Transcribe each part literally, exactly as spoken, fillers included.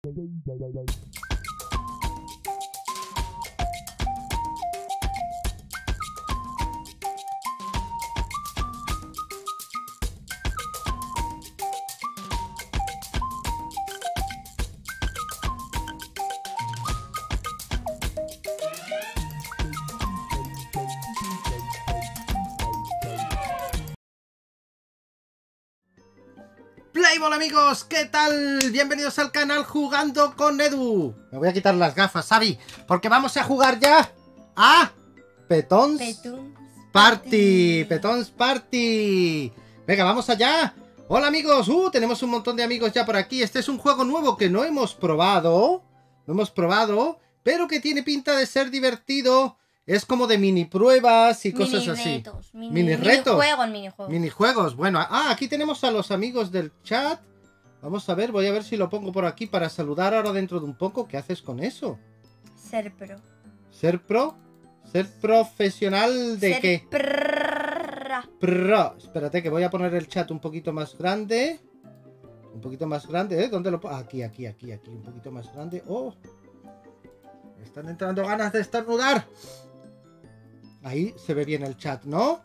Hola amigos, ¿qué tal? Bienvenidos al canal Jugando con Edu. Me voy a quitar las gafas, Xavi, porque vamos a jugar ya a Petons Party. Petons Party. Venga, vamos allá. Hola amigos, uh, tenemos un montón de amigos ya por aquí. Este es un juego nuevo que no hemos probado. No hemos probado, pero que tiene pinta de ser divertido. Es como de mini pruebas y cosas mini así. Retos, mini, mini retos. Minijuegos, minijuegos. Minijuegos. Bueno, ah, aquí tenemos a los amigos del chat. Vamos a ver, voy a ver si lo pongo por aquí para saludar ahora dentro de un poco. ¿Qué haces con eso? Ser pro. ¿Ser pro? ¿Ser profesional de Ser qué? Pro. Pro. Espérate que voy a poner el chat un poquito más grande. Un poquito más grande, ¿eh? ¿Dónde lo pongo? Aquí, aquí, aquí, aquí. Un poquito más grande. ¡Oh! Me están entrando ganas de estornudar. Ahí se ve bien el chat, ¿no?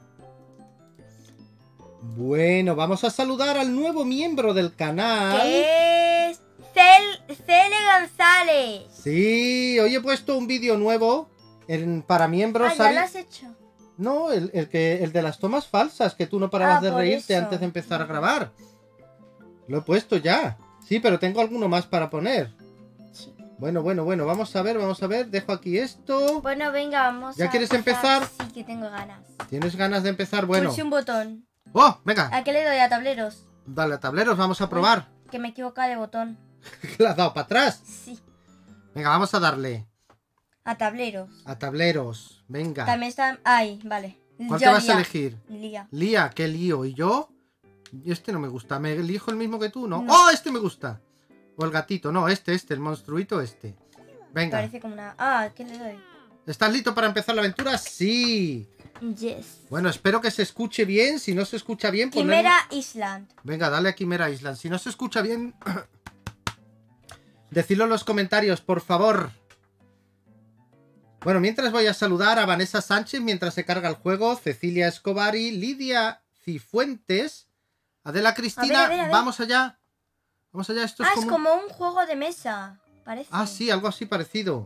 Bueno, vamos a saludar al nuevo miembro del canal. ¿Qué es? Cel Cele González. Sí, hoy he puesto un vídeo nuevo en, para miembros. Ah, ¿ya lo has hecho? No, el, el, que, el de las tomas falsas, que tú no parabas ah, de reírte eso. antes de empezar a grabar. Lo he puesto ya. Sí, pero tengo alguno más para poner. Sí. Bueno, bueno, bueno, vamos a ver, vamos a ver. Dejo aquí esto. Bueno, venga, vamos ¿Ya a quieres empezar? Sí, que tengo ganas. ¿Tienes ganas de empezar? Bueno. Pulse un botón. ¡Oh! Venga. ¿A qué le doy? A tableros. Dale a tableros, vamos a probar. Uy, que me equivoca de botón. ¿Qué le has dado para atrás? Sí. Venga, vamos a darle. A tableros. A tableros. Venga. También está... Ay, vale. ¿Cuál Yo te vas Lía. a elegir? Lía. Lía, qué lío. ¿Y yo? Este no me gusta. ¿Me elijo el mismo que tú? No. No. ¡Oh! Este me gusta. O el gatito. No, este, este. El monstruito este. Venga. Parece como una... Ah, ¿qué le doy? ¿Estás listo para empezar la aventura? Sí. Yes. Bueno, espero que se escuche bien. Si no se escucha bien, Quimera ponerle... Island. Venga, dale a Quimera Island. Si no se escucha bien, decidlo en los comentarios, por favor. Bueno, mientras voy a saludar a Vanessa Sánchez mientras se carga el juego, Cecilia Escobari, Lidia Cifuentes, Adela Cristina. A ver, a ver, a ver. Vamos allá. Vamos allá. Esto Ah, es es como... como un juego de mesa. Parece. Ah, sí, algo así parecido.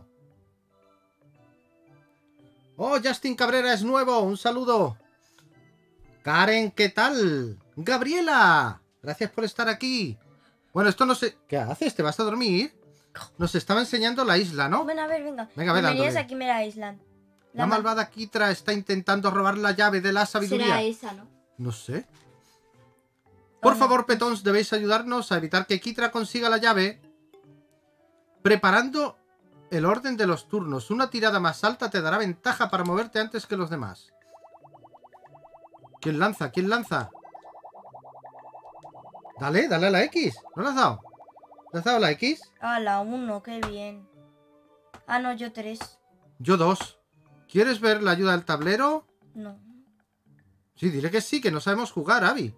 Oh, Justin Cabrera es nuevo. Un saludo. Karen, ¿qué tal? Gabriela, gracias por estar aquí. Bueno, esto no sé... ¿Qué haces? ¿Te vas a dormir? Nos estaba enseñando la isla, ¿no? Bueno, a ver, venga. Venga, a ver, Bienvenidos dándole. a Quimera Island. La mal- malvada Kitra está intentando robar la llave de la sabiduría. Será esa, ¿no? No sé. Por Oh, no. favor, Petons, debéis ayudarnos a evitar que Kitra consiga la llave preparando el orden de los turnos. Una tirada más alta te dará ventaja para moverte antes que los demás. ¿Quién lanza? ¿Quién lanza? Dale, dale a la X. ¿No le has dado? ¿Le has dado a la X? Ah, la uno, qué bien. Ah, no, yo tres. Yo dos. ¿Quieres ver la ayuda del tablero? No. Sí, diré que sí, que no sabemos jugar, Abby.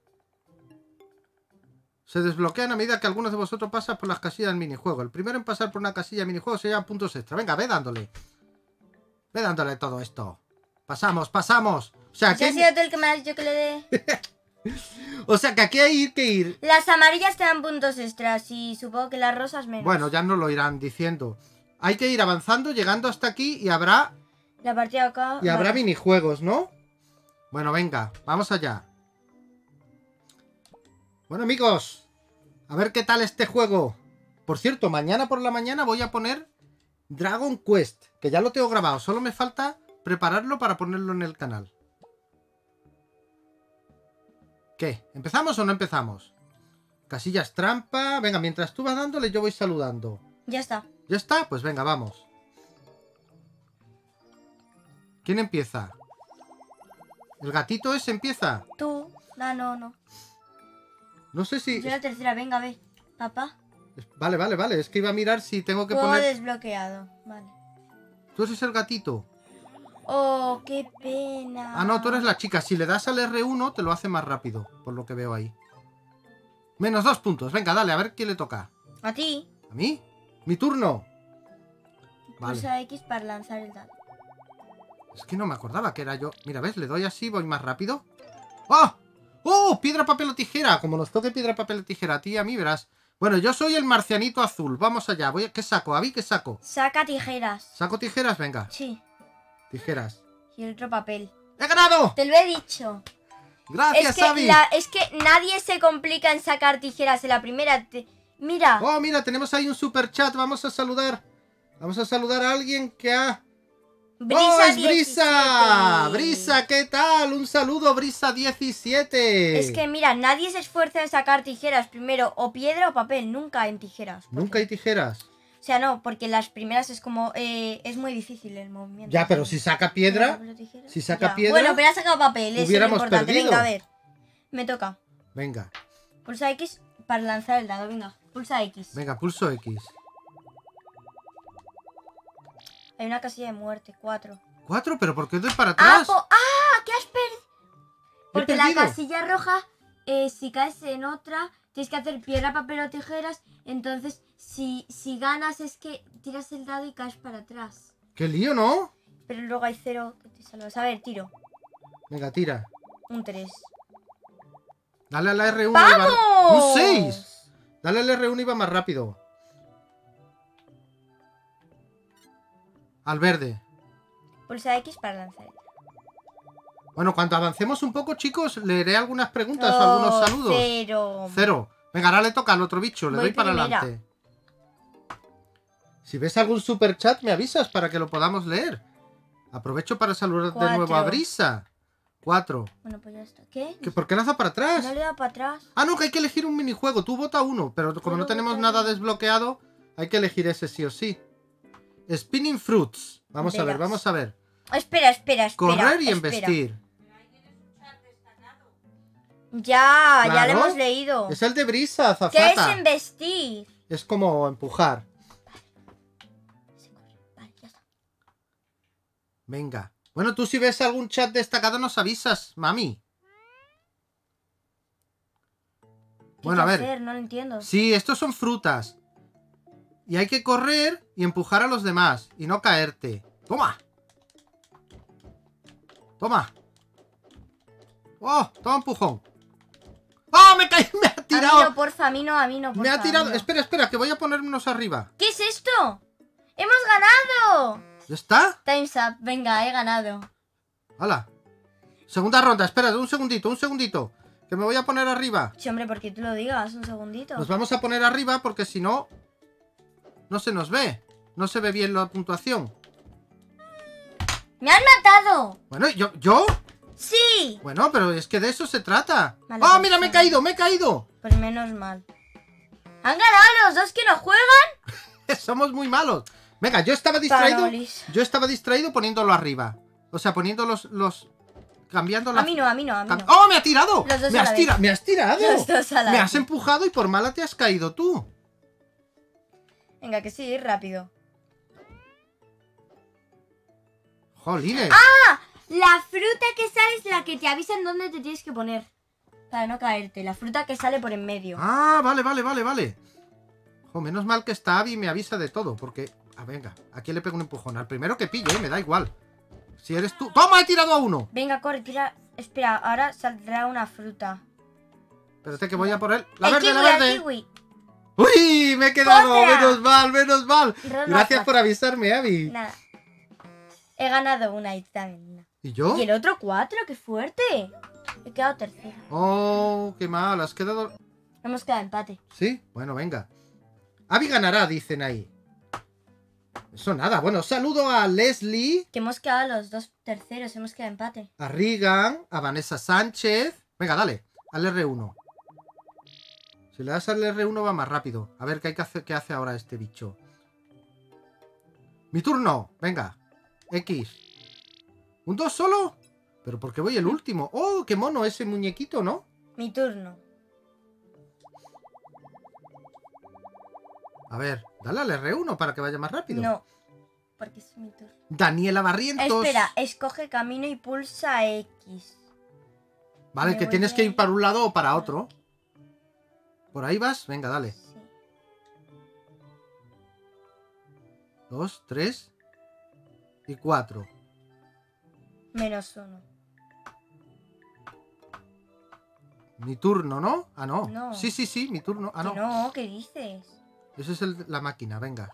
Se desbloquean a medida que algunos de vosotros pasan por las casillas del minijuego. El primero en pasar por una casilla de minijuego se lleva puntos extra. Venga, ve dándole. Ve dándole todo esto. Pasamos, pasamos. O sea, ¿Ya has que... sido tú el que me has dicho que le dé? o sea, que aquí hay que ir. Las amarillas te dan puntos extras y supongo que las rosas menos. Bueno, ya no lo irán diciendo. Hay que ir avanzando, llegando hasta aquí y habrá... La partida acá... Y habrá vale. minijuegos, ¿no? Bueno, venga, vamos allá. Bueno, amigos, a ver qué tal este juego. Por cierto, mañana por la mañana voy a poner Dragon Quest, que ya lo tengo grabado. Solo me falta prepararlo para ponerlo en el canal. ¿Qué? ¿Empezamos o no empezamos? Casillas trampa. Venga, mientras tú vas dándole, yo voy saludando. Ya está. ¿Ya está? Pues venga, vamos. ¿Quién empieza? ¿El gatito ese empieza? Tú. No, no, no. No sé si... Yo la tercera, venga, ve. Papá. Vale, vale, vale. Es que iba a mirar si tengo que Juego poner... desbloqueado. Vale. Tú eres el gatito. Oh, qué pena. Ah, no, tú eres la chica. Si le das al erre uno, te lo hace más rápido. Por lo que veo ahí. Menos dos puntos. Venga, dale, a ver quién le toca. A ti. ¿A mí? Mi turno. Vale. Pulsa X para lanzar el dado. Es que no me acordaba que era yo. Mira, ¿ves? Le doy así, voy más rápido. ¡Oh! ¡Oh! Piedra, papel o tijera. Como nos toque piedra, papel o tijera a ti y a mí, verás. Bueno, yo soy el marcianito azul. Vamos allá. Voy a... ¿Qué saco? ¿Avi? ¿Qué saco? Saca tijeras. ¿Saco tijeras? Venga. Sí. Tijeras. Y el otro papel. ¡He ganado! Te lo he dicho. Gracias, es que Avi. la, es que nadie se complica en sacar tijeras en la primera. Te... Mira. Oh, mira, tenemos ahí un super chat. Vamos a saludar. Vamos a saludar a alguien que ha... Brisa ¡Oh, es diecisiete. Brisa! Brisa, ¿qué tal? Un saludo, Brisa diecisiete. Es que mira, nadie se esfuerza en sacar tijeras primero, o piedra o papel, nunca en tijeras. Nunca hay tijeras. O sea, no, porque las primeras es como, eh, es muy difícil el movimiento. Ya, pero si saca piedra, si saca Ya. piedra, Bueno, pero ha sacado papel, eso es lo hubiéramos importante. perdido. Venga, a ver. Me toca. venga, Pulsa X para lanzar el dado, venga. Pulsa X. venga, pulso X. Hay una casilla de muerte, cuatro. ¿Cuatro? ¿Pero por qué doy para ¡Ah! atrás? po- ¡Ah! ¿Qué has perdido? Porque la perdido? casilla roja, eh, si caes en otra, tienes que hacer piedra, papel o tijeras. Entonces, si, si ganas es que tiras el dado y caes para atrás. ¡Qué lío, ¿no? Pero luego hay cero que te salvas. A ver, tiro. Venga, tira. Un tres. Dale a la R uno y va... ¡Vamos! ¡Un seis! Dale al R uno y va más rápido. Al verde. Pulsa X para lanzar. Bueno, cuando avancemos un poco, chicos, leeré algunas preguntas o Oh, algunos saludos. Cero. Cero. Venga, ahora le toca al otro bicho. Le Voy doy para primera. adelante. Si ves algún super chat, me avisas para que lo podamos leer. Aprovecho para saludar Cuatro. de nuevo a Brisa. Cuatro. Bueno, pues ya está. ¿Qué? ¿Que ¿Por qué lanza para atrás? No le he dado para atrás. Ah, no, que hay que elegir un minijuego. Tú vota uno, pero como no Puedo tenemos votar nada uno. desbloqueado, hay que elegir ese sí o sí. Spinning Fruits. Vamos a ver, Verás. vamos a ver. Espera, espera, espera. Correr y espera. embestir. Ya, ya Claro. lo hemos leído. Es el de Brisa, ¿Qué es azafata. embestir? Es como empujar. Se corre. Vale, ya está. Venga. Bueno, tú si ves algún chat destacado nos avisas, mami. ¿Qué Bueno, a hay que ver. hacer? No lo entiendo. Sí, estos son frutas. Y hay que correr y empujar a los demás. Y no caerte. ¡Toma! ¡Toma! ¡Oh! ¡Toma empujón! ¡Oh! ¡Me caí! ¡Me ha A mí tirado! no, porfa, a mí no, a mí no, porfa. ¡Me ha tirado! a mí no. Espera, espera, que voy a ponernos arriba. ¿Qué es esto? ¡Hemos ganado! ¿Ya está? Time's up. Venga, he ganado. ¡Hala! Segunda ronda. Espera, un segundito, un segundito. Que me voy a poner arriba. Sí, hombre, porque tú lo digas, un segundito. Nos vamos a poner arriba porque si no... No se nos ve. No se ve bien la puntuación. ¡Me han matado! Bueno, ¿yo? ¿Yo? ¡Sí! Bueno, pero es que de eso se trata. Vale, ¡Oh, pues, mira, me he vale. caído, me he caído! Pues menos mal. ¿Han ganado los dos que no juegan? Somos muy malos. Venga, yo estaba distraído. Panolis. Yo estaba distraído poniéndolo arriba. O sea, poniendo los... los cambiando la... A mí no, a mí no, a mí Cam- no. ¡Oh, me ha tirado! Los dos ¡Me a la has, vez. tira... ¡Me has tirado! Los dos a la Me vez. has empujado y por mala te has caído tú. Venga, que sí, rápido. Jolines. ¡Ah! La fruta que sale es la que te avisa en dónde te tienes que poner. Para no caerte. La fruta que sale por en medio. Ah, vale, vale, vale, vale. Jo, menos mal que está Abby y me avisa de todo, porque... Ah, venga, aquí le pego un empujón. Al primero que pille, ¿eh? Me da igual. Si eres tú... ¡Toma! He tirado a uno. Venga, corre, tira. Espera, ahora saldrá una fruta. Espérate que voy a por él. La el verde, kiwi, la el verde. kiwi. ¡Uy! Me he quedado. ¡Otra! Menos mal, menos mal. Ronda Gracias fácil. por avisarme, Abby. Nada. He ganado una y también una. ¿Y yo? Y el otro cuatro, qué fuerte. He quedado tercera. Oh, qué mal. Has quedado... Hemos quedado empate. ¿Sí? Bueno, venga. Abby ganará, dicen ahí. Eso nada. Bueno, saludo a Leslie, Que hemos quedado los dos terceros, hemos quedado empate. a Regan, a Vanessa Sánchez. Venga, dale. Al R uno. Si le das al R uno va más rápido. A ver qué hay que hacer, qué hace ahora este bicho. Mi turno. Venga. X. ¿Un dos solo? ¿Pero por qué voy el último? ¡Oh, qué mono ese muñequito!, ¿no? Mi turno. A ver, dale al R uno para que vaya más rápido. No, porque es mi turno. Daniela Barrientos. Espera, escoge camino y pulsa X. Vale, Me que voy tienes a que ir ir. para un lado o para otro. ¿Por ahí vas? Venga, dale. Sí. dos, tres y cuatro. Menos uno. Mi turno, ¿no? Ah, no. No. Sí, sí, sí, mi turno. Ah, no. Que no, ¿qué dices? Eso es el, la máquina, venga.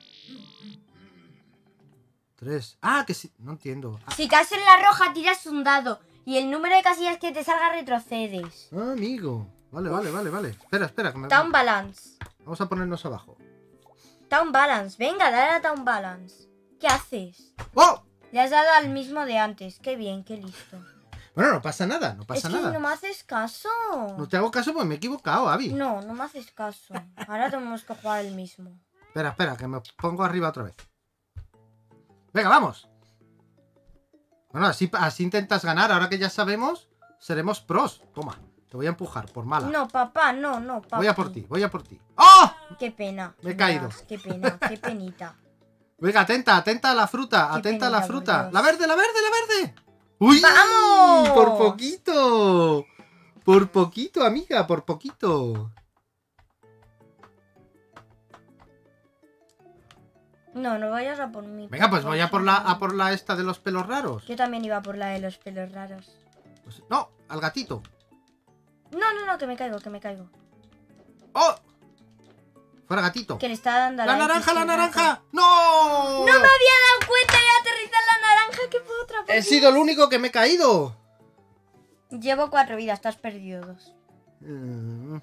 Tres. Ah, que sí. No entiendo. Ah, Si caes en la roja, tiras un dado. Y el número de casillas que te salga retrocedes. ah, amigo. Vale, vale, vale, vale. Espera, espera. Que me... Town Balance. Vamos a ponernos abajo. Town Balance. Venga, dale a Town Balance. ¿Qué haces? ¡Oh! Le has dado al mismo de antes. Qué bien, qué listo. Bueno, no pasa nada, no pasa es que nada. no me haces caso. No te hago caso porque me he equivocado, Abby. No, no me haces caso. Ahora tenemos que jugar el mismo. Espera, espera, que me pongo arriba otra vez. Venga, vamos. Bueno, así, así intentas ganar. Ahora que ya sabemos, seremos pros. Toma, te voy a empujar por mala. No, papá, no, no, papá. Voy a por ti, voy a por ti. ¡Oh! Qué pena. Me he caído. Verás, qué pena, qué penita. Venga, atenta, atenta a la fruta, Qué atenta a la penita, por fruta. Dios. La verde, la verde, la verde. ¡Uy! ¡Vamos! Por poquito. Por poquito, amiga, por poquito. No, no vayas a por mí. Venga, pues voy a por la, favor. a por la esta de los pelos raros. Yo también iba por la de los pelos raros. Pues, no, al gatito. No, no, no, que me caigo, que me caigo. ¡Oh! Fuera gatito. Que le está dando a ¡La la naranja, X, la el naranja! gato. ¡No! No me había dado cuenta y aterriza en la naranja. ¿Qué puedo otra He sido el único que me he caído. Llevo cuatro vidas, estás perdido dos. Mm.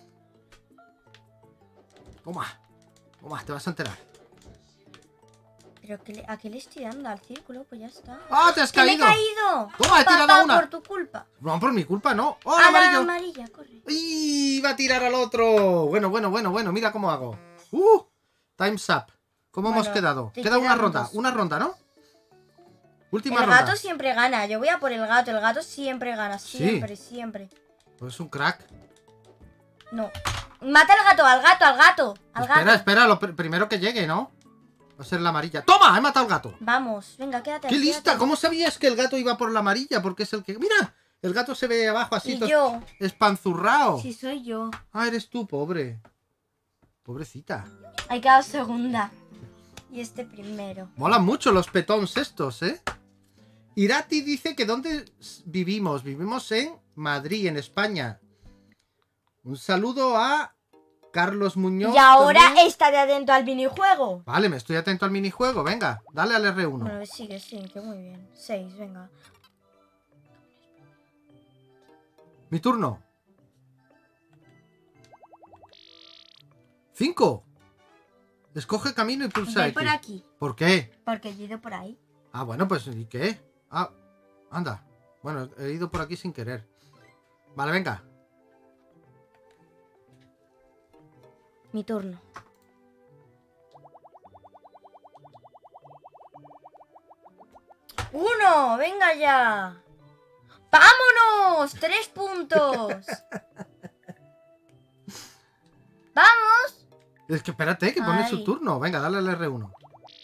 Toma. Toma, te vas a enterar. ¿Pero qué le- a qué le estoy dando? ¿Al círculo? Pues ya está. ¡Ah, te has ¡Que me he caído! caído! Toma, he tirado Papá, una. por tu culpa. No, por mi culpa, no. ¡Oh, el A la amarillo! amarilla, corre. ¡Y va a tirar al otro! Bueno, bueno, bueno, bueno, mira cómo hago. ¡Uh! Time's up. ¿Cómo Bueno, hemos quedado? te Queda una quedan ronda, dos. una ronda, ¿no? Última El ronda. gato siempre gana. Yo voy a por el gato. El gato siempre gana. Siempre, siempre. Pues es un crack. No. Mata al gato, al gato, al gato. Al Espera, gato. espera, lo pr- primero que llegue, ¿no? Va a ser la amarilla. ¡Toma! He matado al gato. Vamos, venga, quédate. ¡Qué quédate. lista! ¿Cómo sabías que el gato iba por la amarilla? Porque es el que... ¡Mira! El gato se ve abajo así, Y todo yo. espanzurrao. Si soy yo. Ah, eres tú, pobre. Pobrecita. Hay quedado segunda. Y este primero. Molan mucho los petons estos, ¿eh? Irati dice que ¿dónde s- vivimos? Vivimos en Madrid, en España. Un saludo a Carlos Muñoz. Y ahora también. estaré atento al minijuego. Vale, me estoy atento al minijuego. Venga, dale al R uno. Bueno, sigue, sigue, que muy bien. Seis, venga. Mi turno. Cinco. Escoge camino y pulsa Ve X. por aquí. ¿Por qué? Porque he ido por ahí. Ah, bueno, pues ¿y qué? Ah, anda. Bueno, he ido por aquí sin querer. Vale, venga. Mi turno. ¡Uno! ¡Venga ya! ¡Vámonos! ¡Tres puntos! ¡Vamos! Es que espérate, que pone Ay. su turno. Venga, dale al R uno.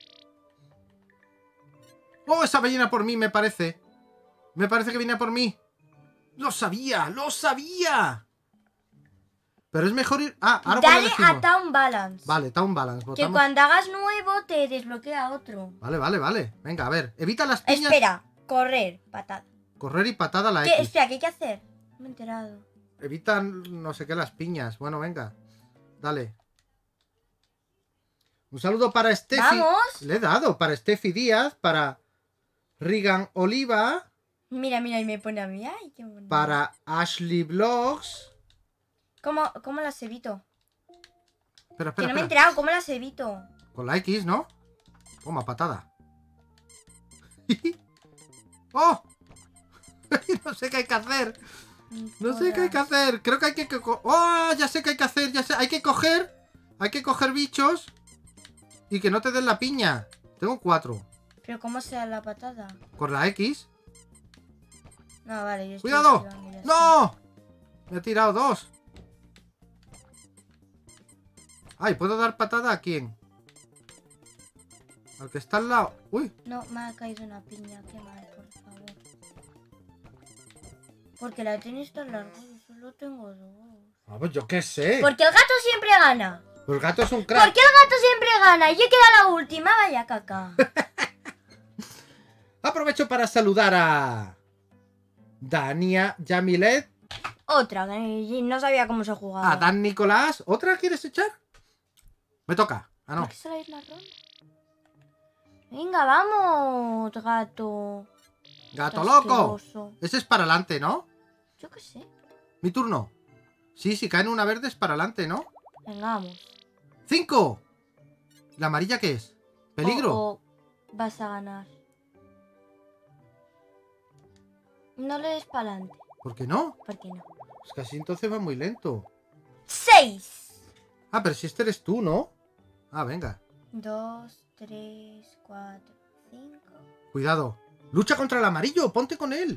¡Oh, esa ballena por mí, me parece! Me parece que viene a por mí. ¡Lo sabía! ¡Lo sabía! Pero es mejor ir... Ah, ahora Dale por a Town Balance. Vale, Town Balance. Que Votamos. cuando hagas nuevo te desbloquea otro. Vale, vale, vale. Venga, a ver. Evita las piñas. Espera, correr, patada. Correr y patada a la ¿Qué? X. Espera, ¿qué hay que hacer? No me he enterado. Evita no sé qué las piñas. Bueno, venga. Dale. Un saludo para Steffi. ¡Vamos! Le he dado para Steffi Díaz, para Regan Oliva, Mira, mira, y me pone a mí. Ay, qué bonito. para Ashley Vlogs. ¿Cómo, cómo las evito? Espera, Que espera, no me he espera. enterado, ¿cómo las evito? Con la X, ¿no? Toma, patada. ¡Oh! No sé qué hay que hacer. No sé qué hay que hacer. Creo que hay que... co- ¡Oh! Ya sé qué hay que hacer. Ya sé. Hay que coger... Hay que coger bichos y que no te den la piña. Tengo cuatro. ¿Pero cómo se da la patada? Con la X. No, vale, yo estoy ¡Cuidado! esquivando, ya está. ¡No! Me he tirado dos. Ay, ¿puedo dar patada a quién? Al que está al lado. ¡Uy! No, me ha caído una piña, qué mal, por favor. Porque la tenis tan larga, yo solo tengo dos. Ah, pues yo qué sé. Porque el gato siempre gana. Pues el gato es un crack. ¿Por qué el gato siempre gana? Y yo queda la última, vaya caca. Aprovecho para saludar a Dania Yamilet. Otra, que no sabía cómo se jugaba. A Dan Nicolás. ¿Otra quieres echar? Me toca. Ah, no. ¿Por qué solo hay una ronda? Venga, vamos, gato. Gato Estás loco. asqueroso. Ese es para adelante, ¿no? Yo qué sé. Mi turno. Sí, si cae en una verde es para adelante, ¿no? Venga, vamos. ¡Cinco! ¿La amarilla qué es? ¿Peligro? O, o vas a ganar. No le des para adelante. ¿Por qué no? ¿Por qué no? Es que así entonces va muy lento. ¡Seis! Ah, pero si este eres tú, ¿no? Ah, venga. Dos, tres, cuatro, cinco. Cuidado. Lucha contra el amarillo. Ponte con él.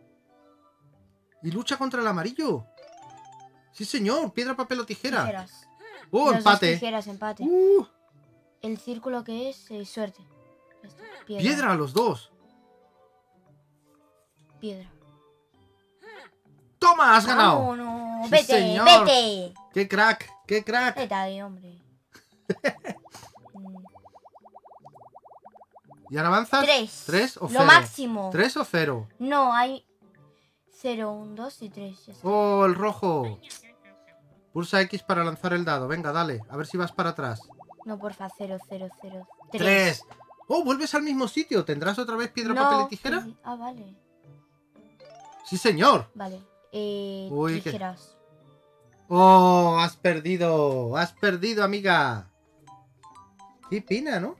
Y lucha contra el amarillo. Sí, señor. Piedra, papel o tijera. Tijeras. ¡Oh, Los empate! dos tijeras, empate. Uh, El círculo que es eh, suerte. Esto, Piedra. piedra, los dos. Piedra. ¡Toma! ¡Has ganado! ¡Vámonos! Sí, ¡Vete! señor. ¡Vete! ¡Qué crack! ¡Qué crack! Vete ahí, hombre. Mm, ¿Y ahora avanzas? Tres. ¿Tres o cero? Lo máximo. ¿Tres o cero? No, hay cero, un, dos y tres. Ya está. ¡Oh, el rojo! Pulsa X para lanzar el dado. Venga, dale. A ver si vas para atrás. No, porfa, cero, cero, cero. ¡Tres! ¡Oh, vuelves al mismo sitio! ¿Tendrás otra vez piedra, No, papel y tijera? sí. Ah, vale. ¡Sí, señor! Vale. Eh, Uy, qué- tijeras. ¡Oh, has perdido! ¡Has perdido, amiga! ¡Qué pena, ¿no?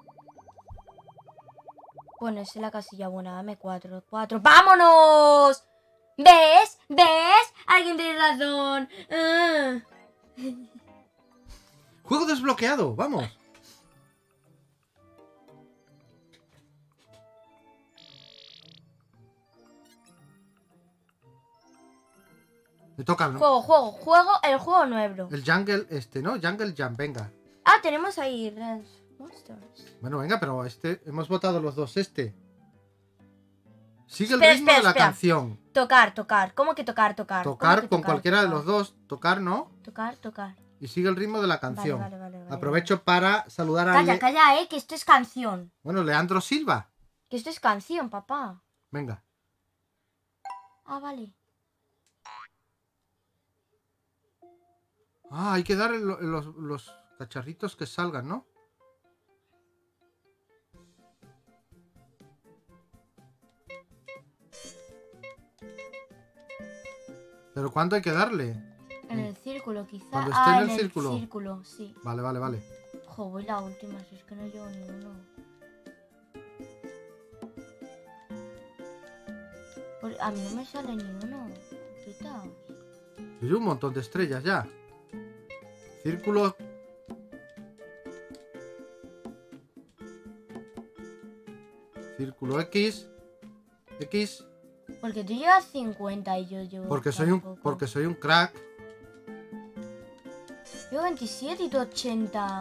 Bueno, esa es la casilla buena. Dame cuatro. Cuatro. ¡Vámonos! ¿Ves? ¿Ves? Alguien tiene razón. Ah. ¡Juego desbloqueado! ¡Vamos! Me toca, ¿no? Juego, juego, juego, el juego nuevo. El Jungle este, ¿no? Jungle Jump, venga. Ah, tenemos ahí Dance Monsters. Bueno, venga, pero este... Hemos votado los dos este. Sigue el Espera, ritmo espera, de la espera. canción. Tocar, tocar. ¿Cómo que tocar, tocar? ¿Cómo Tocar que con tocar, cualquiera de tocar? los dos. Tocar, ¿no? Tocar, tocar. Y sigue el ritmo de la canción. Vale, vale, vale, vale, Aprovecho para saludar a... Calla, Le- calla, eh, que esto es canción. Bueno, Leandro Silva. Que esto es canción, papá. Venga. Ah, vale. Ah, hay que dar el- los, los cacharritos que salgan, ¿no? ¿Pero cuándo hay que darle? En el círculo, quizá. Cuando esté ah, en el círculo. círculo, sí. Vale, vale, vale. Ojo, voy la última, si es que no llevo ninguno. Por- A mí no me sale ninguno. Quita. Yo llevo un montón de estrellas ya. Círculo. Círculo X. X. Porque tú llevas cincuenta y yo llevo. Porque soy un, tampoco. porque soy un crack. Yo veintisiete y tú ochenta.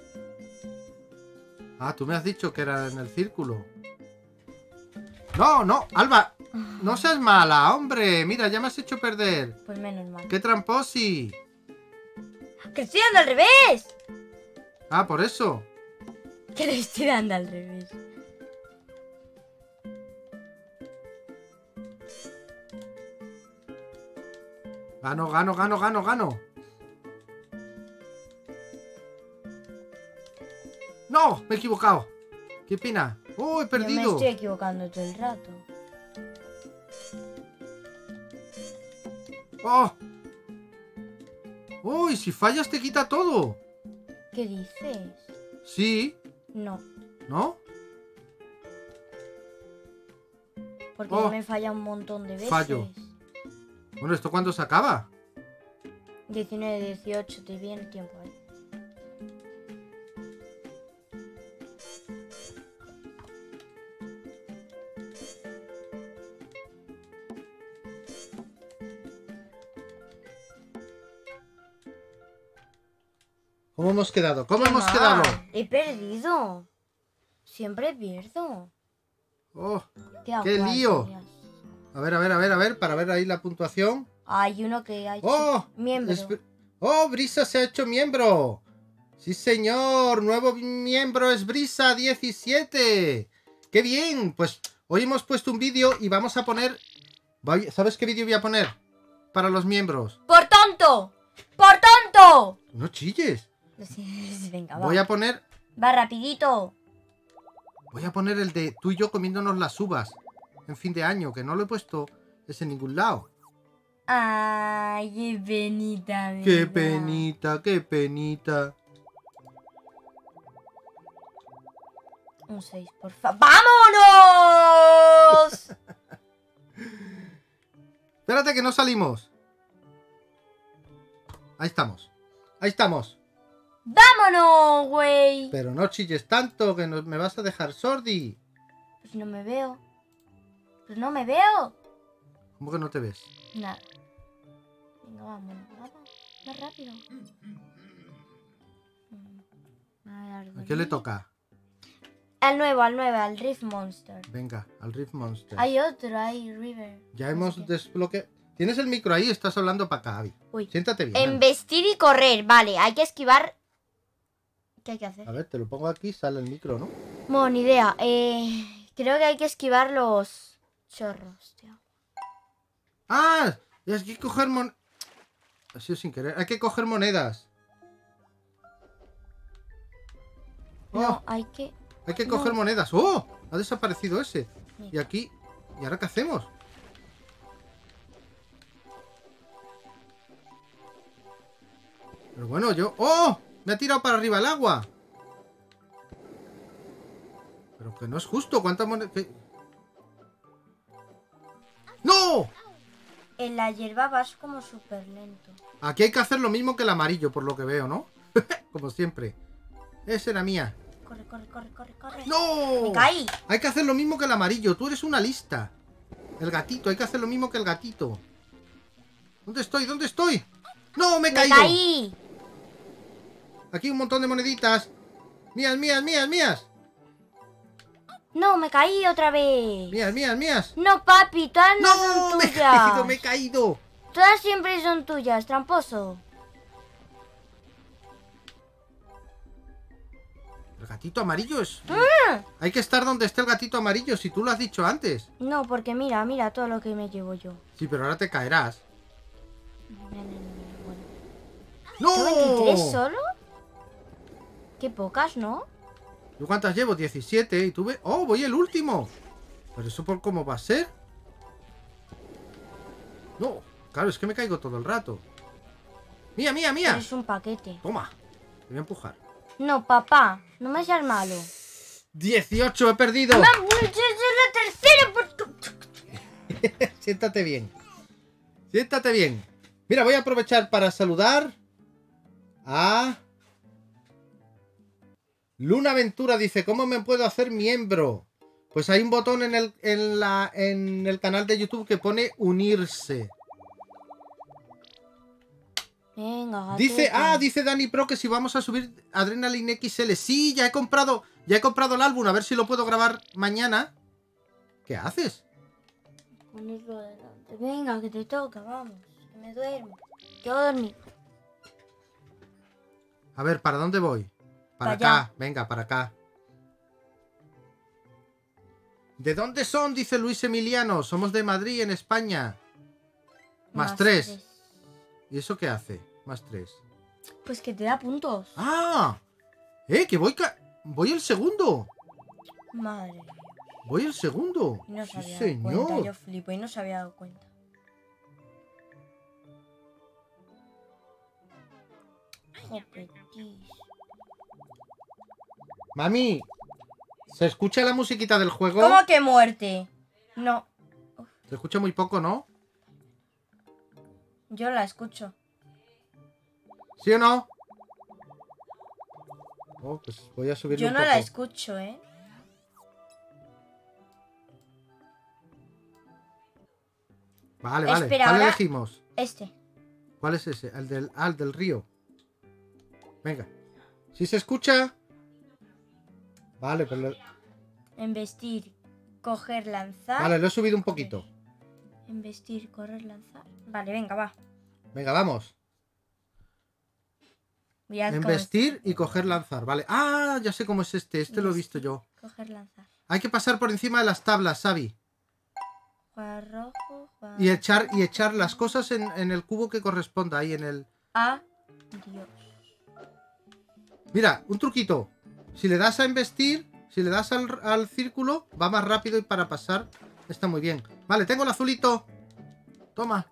Ah, tú me has dicho que era en el círculo. No, no, Alba. No seas mala, hombre. Mira, ya me has hecho perder. Pues menos mal. ¡Qué tramposi! ¡Que estoy dando al revés! Ah, por eso. Que le estoy dando al revés. Gano, gano, gano, gano, gano. ¡No! Me he equivocado. ¿Qué pena? ¡Oh, he Yo me perdido! estoy equivocando todo el rato. ¡Oh! ¡Uy! Si fallas te quita todo. ¿Qué dices? Sí, No, ¿no? porque Oh. ya me falla un montón de veces. Fallo. Bueno, ¿esto cuándo se acaba? diecinueve, dieciocho, te viene el tiempo ahí. ¿Cómo hemos quedado? ¿Cómo Qué hemos mal, quedado? He perdido. Siempre pierdo. ¡Oh! ¿Qué, hago? ¡Qué lío! Ay, A ver, a ver, a ver, a ver, para ver ahí la puntuación. Hay uno que ha hecho ¡Oh! miembro. Espe- ¡Oh! Brisa se ha hecho miembro. Sí, señor. Nuevo miembro es Brisa diecisiete. ¡Qué bien! Pues hoy hemos puesto un vídeo y vamos a poner... ¿Sabes qué vídeo voy a poner? Para los miembros. ¡Por tonto! ¡Por tonto! No chilles. Venga, va. Voy a poner... Va rapidito. Voy a poner el de tú y yo comiéndonos las uvas en fin de año, que no lo he puesto ese en ningún lado. Ay, qué penita. Qué penita, qué penita. Un seis, por favor. ¡Vámonos! Espérate que no salimos. Ahí estamos. Ahí estamos. ¡Vámonos, güey! Pero no chilles tanto, que no, me vas a dejar sordi. Pues no me veo. Pues no me veo. ¿Cómo que no te ves? Nada. Venga, vamos. Vamos. Más rápido. ¿A quién le toca? Al nuevo, al nuevo, al Rift Monster. Venga, al Rift Monster. Hay otro, hay River. Ya hemos desbloqueado. Tienes el micro ahí, estás hablando para acá, Abby. Uy. Siéntate bien. Embestir y correr. Vale, hay que esquivar. ¿Qué hay que hacer? A ver, te lo pongo aquí, sale el micro, ¿no? Bueno, ni idea. Eh, creo que hay que esquivar los chorros, tío. ¡Ah! Hay que coger mon... Ha sido sin querer. Hay que coger monedas. Oh, No, hay que... hay que coger no. monedas. ¡Oh! Ha desaparecido ese. Mira. Y aquí... ¿Y ahora qué hacemos? Pero bueno, yo... ¡Oh! Me ha tirado para arriba el agua. Pero que no es justo. ¿Cuántas monedas...? ¿Qué? ¡No! En la hierba vas como súper lento. Aquí hay que hacer lo mismo que el amarillo, por lo que veo, ¿no? Como siempre. Esa era mía. Corre, corre, corre, corre, corre. ¡No! ¡Me caí! Hay que hacer lo mismo que el amarillo. Tú eres una lista. El gatito. Hay que hacer lo mismo que el gatito. ¿Dónde estoy? ¿Dónde estoy? ¡No! ¡Me he ¡Me caído! caí! Aquí un montón de moneditas. Mías, mías, mías, mías. No, me caí otra vez. Mías, mías, mías. No, papi, todas no, ¡No! son ¡Me he tuyas. caído! ¡Me he caído! Todas siempre son tuyas, tramposo. El gatito amarillo es... Mm. Hay que estar donde esté el gatito amarillo, si tú lo has dicho antes. No, porque mira, mira todo lo que me llevo yo. Sí, pero ahora te caerás. Mira, mira, mira, bueno. ¡No! ¿veintitrés solo? Qué pocas, ¿no? ¿Yo cuántas llevo? diecisiete. Y tuve... ¡Oh! Voy el último. ¿Pero eso por cómo va a ser? No. Claro, es que me caigo todo el rato. ¡Mía, mía, mía! Eres un paquete. Toma. Te voy a empujar. No, papá, no me seas malo. dieciocho. He perdido. ¡Mamá! ¡Yo soy la tercera! Siéntate bien. Siéntate bien. Mira, voy a aprovechar para saludar a... Luna Aventura dice, ¿cómo me puedo hacer miembro? Pues hay un botón en el, en la, en el canal de YouTube que pone unirse. Venga, gatete. Dice, ah, dice Dani Pro que si vamos a subir Adrenaline X L. Sí, ya he comprado, ya he comprado el álbum, a ver si lo puedo grabar mañana. ¿Qué haces? Ponerlo adelante. Venga, que te toca, vamos. Que me duermo. Quiero dormir. A ver, ¿para dónde voy? Para Pa' allá. acá, venga, para acá. ¿De dónde son? Dice Luis Emiliano. Somos de Madrid, en España. Más, Más tres. tres. ¿Y eso qué hace? Más tres. Pues que te da puntos. ¡Ah! ¡Eh! Que voy ca... Voy el segundo. Madre. Voy el segundo. Y no se Sí, había dado señor. cuenta. Yo flipo y no se había dado cuenta. Jopetis. Mami, ¿se escucha la musiquita del juego? ¿Cómo que muerte? No, Se escucha muy poco, ¿no? yo la escucho. ¿Sí o no? Oh, pues voy a subirle Yo un no poco. la escucho, ¿eh? Vale, vale. Espera, ¿Cuál ahora- elegimos? Este. ¿Cuál es ese? El del, ah, el del río. Venga. ¿Sí se escucha? Vale, pues lo... Embestir, coger, lanzar. Vale, lo he subido un poquito. Embestir, correr, lanzar. Vale, venga, va. Venga, vamos. Mirad Embestir y coger lanzar, vale. Ah, ya sé cómo es este. Este lo he visto yo. Coger lanzar. Hay que pasar por encima de las tablas, Xavi. Jugar rojo, jugar... Y echar, y echar las cosas en, en el cubo que corresponda, ahí en el... Ah, Dios. Mira, un truquito. Si le das a embestir, si le das al, al círculo, va más rápido y para pasar está muy bien. Vale, tengo el azulito. Toma.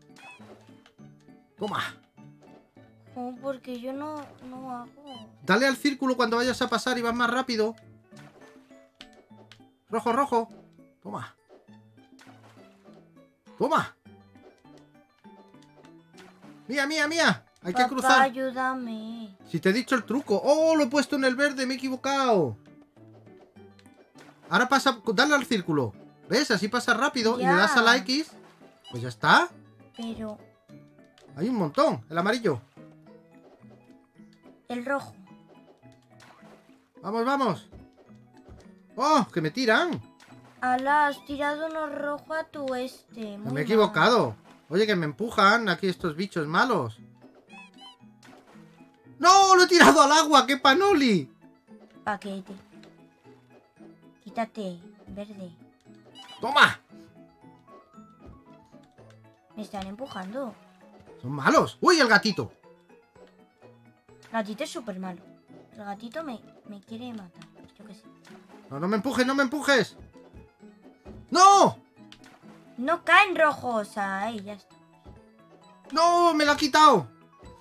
Toma. Oh, porque yo no, no hago. Dale al círculo cuando vayas a pasar y vas más rápido. Rojo, rojo. Toma. Toma. Mía, mía, mía. Hay Papá, que cruzar. ayúdame. Si te he dicho el truco. ¡Oh! Lo he puesto en el verde. Me he equivocado. Ahora pasa. Dale al círculo. ¿Ves? Así pasa rápido. Ya. Y le das a la X. Pues ya está. Pero... Hay un montón. El amarillo. el rojo. Vamos, vamos. ¡Oh! Que me tiran. Ala, has tirado uno rojo a tu este. Me he equivocado. Oye, que me empujan aquí estos bichos malos. ¡No! ¡Lo he tirado al agua! ¡Qué panoli! Paquete. Quítate, verde. ¡Toma! Me están empujando. Son malos. ¡Uy, el gatito! El gatito es súper malo. El gatito me, me quiere matar. Yo qué sé. No, no me empujes, no me empujes. ¡No! No caen rojos. Ahí, ya está. ¡No! ¡Me lo ha quitado!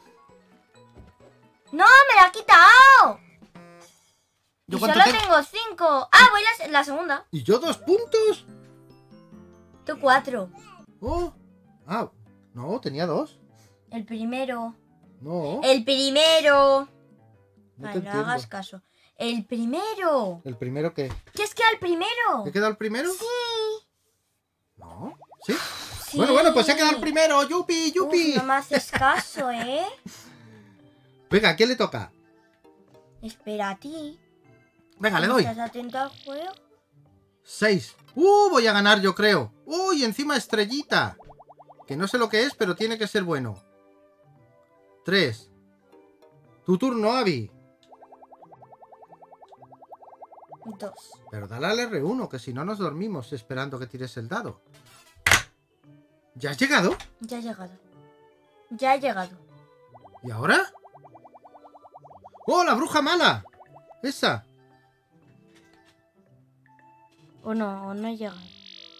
¡No! ¡Me la ha quitado! ¿Yo Y cuánto solo tengo? tengo cinco. Ah, voy la, la segunda. ¿Y yo dos puntos? Tú cuatro. ¡Oh! Ah, no, tenía dos. El primero. No, El primero. no te Ay, no entiendo. hagas caso. El primero. ¿El primero qué? ¿Qué es que al primero? ¿Te queda el primero? Sí. No. ¿Sí? Sí. Bueno, bueno, pues se ha quedado el primero. ¡Yupi, Uf, yupi! no me haces caso, ¿eh? Venga, ¿a quién le toca? Espera a ti. Venga, le doy. ¿Estás atento al juego? Seis. ¡Uh! Voy a ganar, yo creo. ¡Uy! Encima estrellita. Que no sé lo que es, pero tiene que ser bueno. Tres. Tu turno, Abby. Dos. Pero dale al erre uno, que si no nos dormimos esperando que tires el dado. ¿Ya has llegado? Ya he llegado. Ya he llegado. ¿Y ahora? ¡Oh, la bruja mala! Esa. O no, o no he llegado.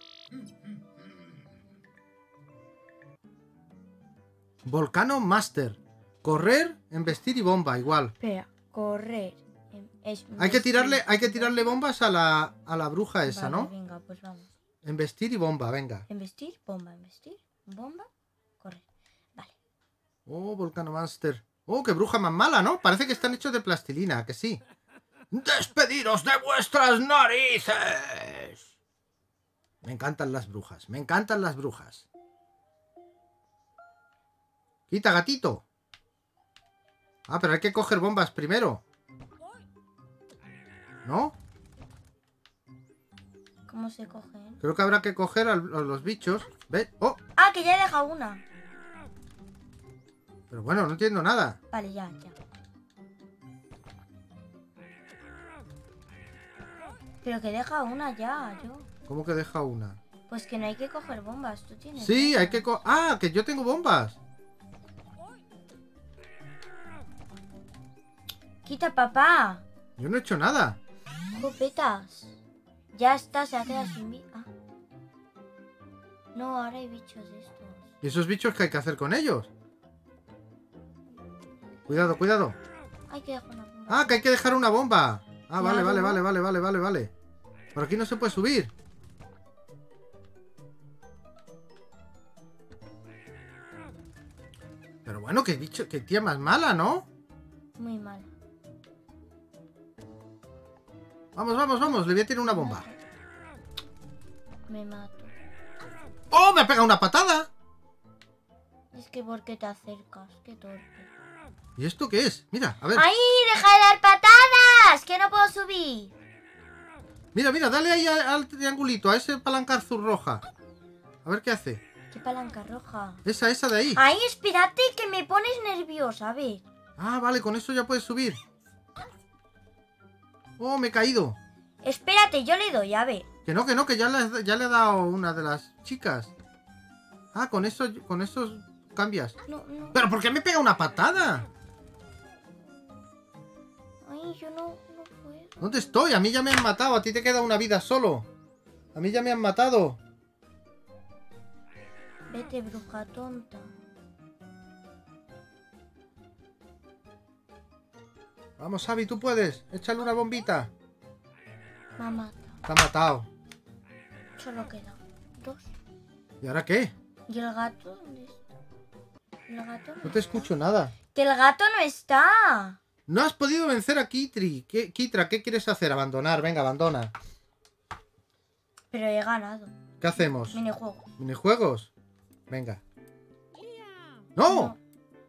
Volcano Master. Correr, embestir y bomba, igual. Espera, correr. em, Es Hay que tirarle, hay que tirarle bombas a la, a la bruja esa, Vale, ¿no? Venga, pues vamos. Embestir y bomba, venga. Embestir, bomba, embestir, bomba, correr. Vale. Oh, Volcano Master. Oh, qué bruja más mala, ¿no? Parece que están hechos de plastilina, que sí. ¡Despediros de vuestras narices! Me encantan las brujas, me encantan las brujas. Quita, gatito. Ah, pero hay que coger bombas primero. ¿No? ¿Cómo se cogen? Creo que habrá que coger a los bichos. ¿Ve? ¡Oh! Ah, que ya he dejado una. Pero bueno, no entiendo nada. Vale, ya, ya. Pero que deja una ya, yo. ¿Cómo que deja una? Pues que no hay que coger bombas, tú tienes. Sí, bombas. hay que co... ¡Ah! Que yo tengo bombas. Quita, papá. Yo no he hecho nada. Copetas. Ya está, se ha quedado sin vida. Ah. No, ahora hay bichos de estos. ¿Y esos bichos qué hay que hacer con ellos? Cuidado, cuidado. Hay que dejar una bomba. Ah, que hay que dejar una bomba. Ah, vale, Claro. vale, vale, vale, vale, vale, vale. Por aquí no se puede subir. Pero bueno, qué bicho, qué tía más mala, ¿no? Muy mal. Vamos, vamos, vamos, le voy a tirar una bomba. Me mato. ¡Oh! Me ha pegado una patada. Es que ¿por qué te acercas? Qué torpe. ¿Y esto qué es? Mira, a ver. ¡Ay! ¡Deja de dar patadas! ¡Que no puedo subir! Mira, mira, dale ahí al, al triangulito, a ese palancazo roja. A ver qué hace. ¡Qué palanca roja! Esa, esa de ahí. ¡Ay, espérate! Que me pones nerviosa, a ver. Ah, vale, con eso ya puedes subir. Oh, me he caído. Espérate, yo le doy, a ver. Que no, que no, que ya le, ya le he dado una de las chicas. Ah, con eso, con eso cambias. No, no. ¿Pero por qué me pega una patada? Ay, yo no, no puedo. ¿Dónde estoy? A mí ya me han matado. A ti te queda una vida solo. A mí ya me han matado. Vete, bruja tonta. Vamos, Abby, tú puedes. Échale una bombita. Me ha matado. Te ha matado. Solo queda dos. ¿Y ahora qué? ¿Y el gato dónde está? El gato no, No te escucho nada. ¡Que el gato no está! No has podido vencer a Kitri. ¿Qué, Kitra, ¿qué quieres hacer? Abandonar. Venga, abandona. Pero he ganado. ¿Qué hacemos? Minijuego. ¿Minijuegos? Venga. ¡No! No.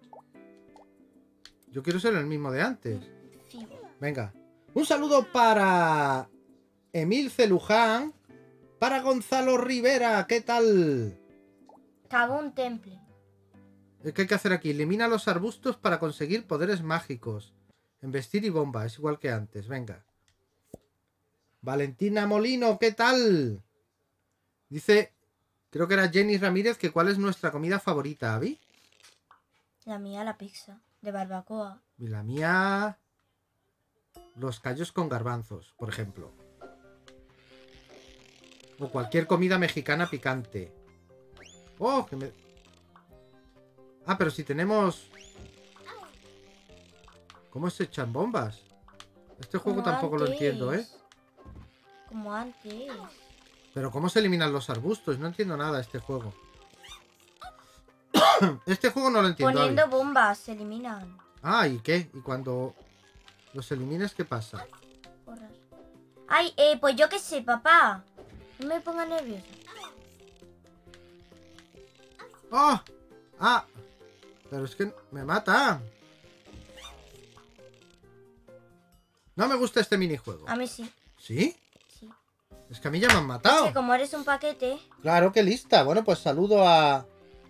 Yo quiero ser el mismo de antes. Sí. Venga. Un saludo para Emil Celuján. Para Gonzalo Rivera. ¿Qué tal? Cabo un temple. ¿Qué hay que hacer aquí? Elimina los arbustos para conseguir poderes mágicos. Embestir y bomba. Es igual que antes. Venga. Valentina Molino. ¿Qué tal? Dice... Creo que era Jenny Ramírez, que cuál es nuestra comida favorita, Abby. La mía, la pizza. De barbacoa. Y la mía... Los callos con garbanzos, por ejemplo. O cualquier comida mexicana picante. ¡Oh! Que me... Ah, pero si tenemos... ¿Cómo se echan bombas? Este juego Como tampoco lo antes. entiendo, ¿eh? Como antes. Pero ¿cómo se eliminan los arbustos? No entiendo nada de este juego. Este juego no lo entiendo. Poniendo Abby. bombas se eliminan. Ah, ¿y qué? ¿Y cuando los elimines qué pasa? Porras. Ay, eh, pues yo qué sé, papá. No me ponga nerviosa. ¡Oh! ¡Ah! Pero es que me mata. No me gusta este minijuego. A mí sí. ¿Sí? Sí. Es que a mí ya me han Es matado. que como eres un paquete... Claro, qué lista. Bueno, pues saludo a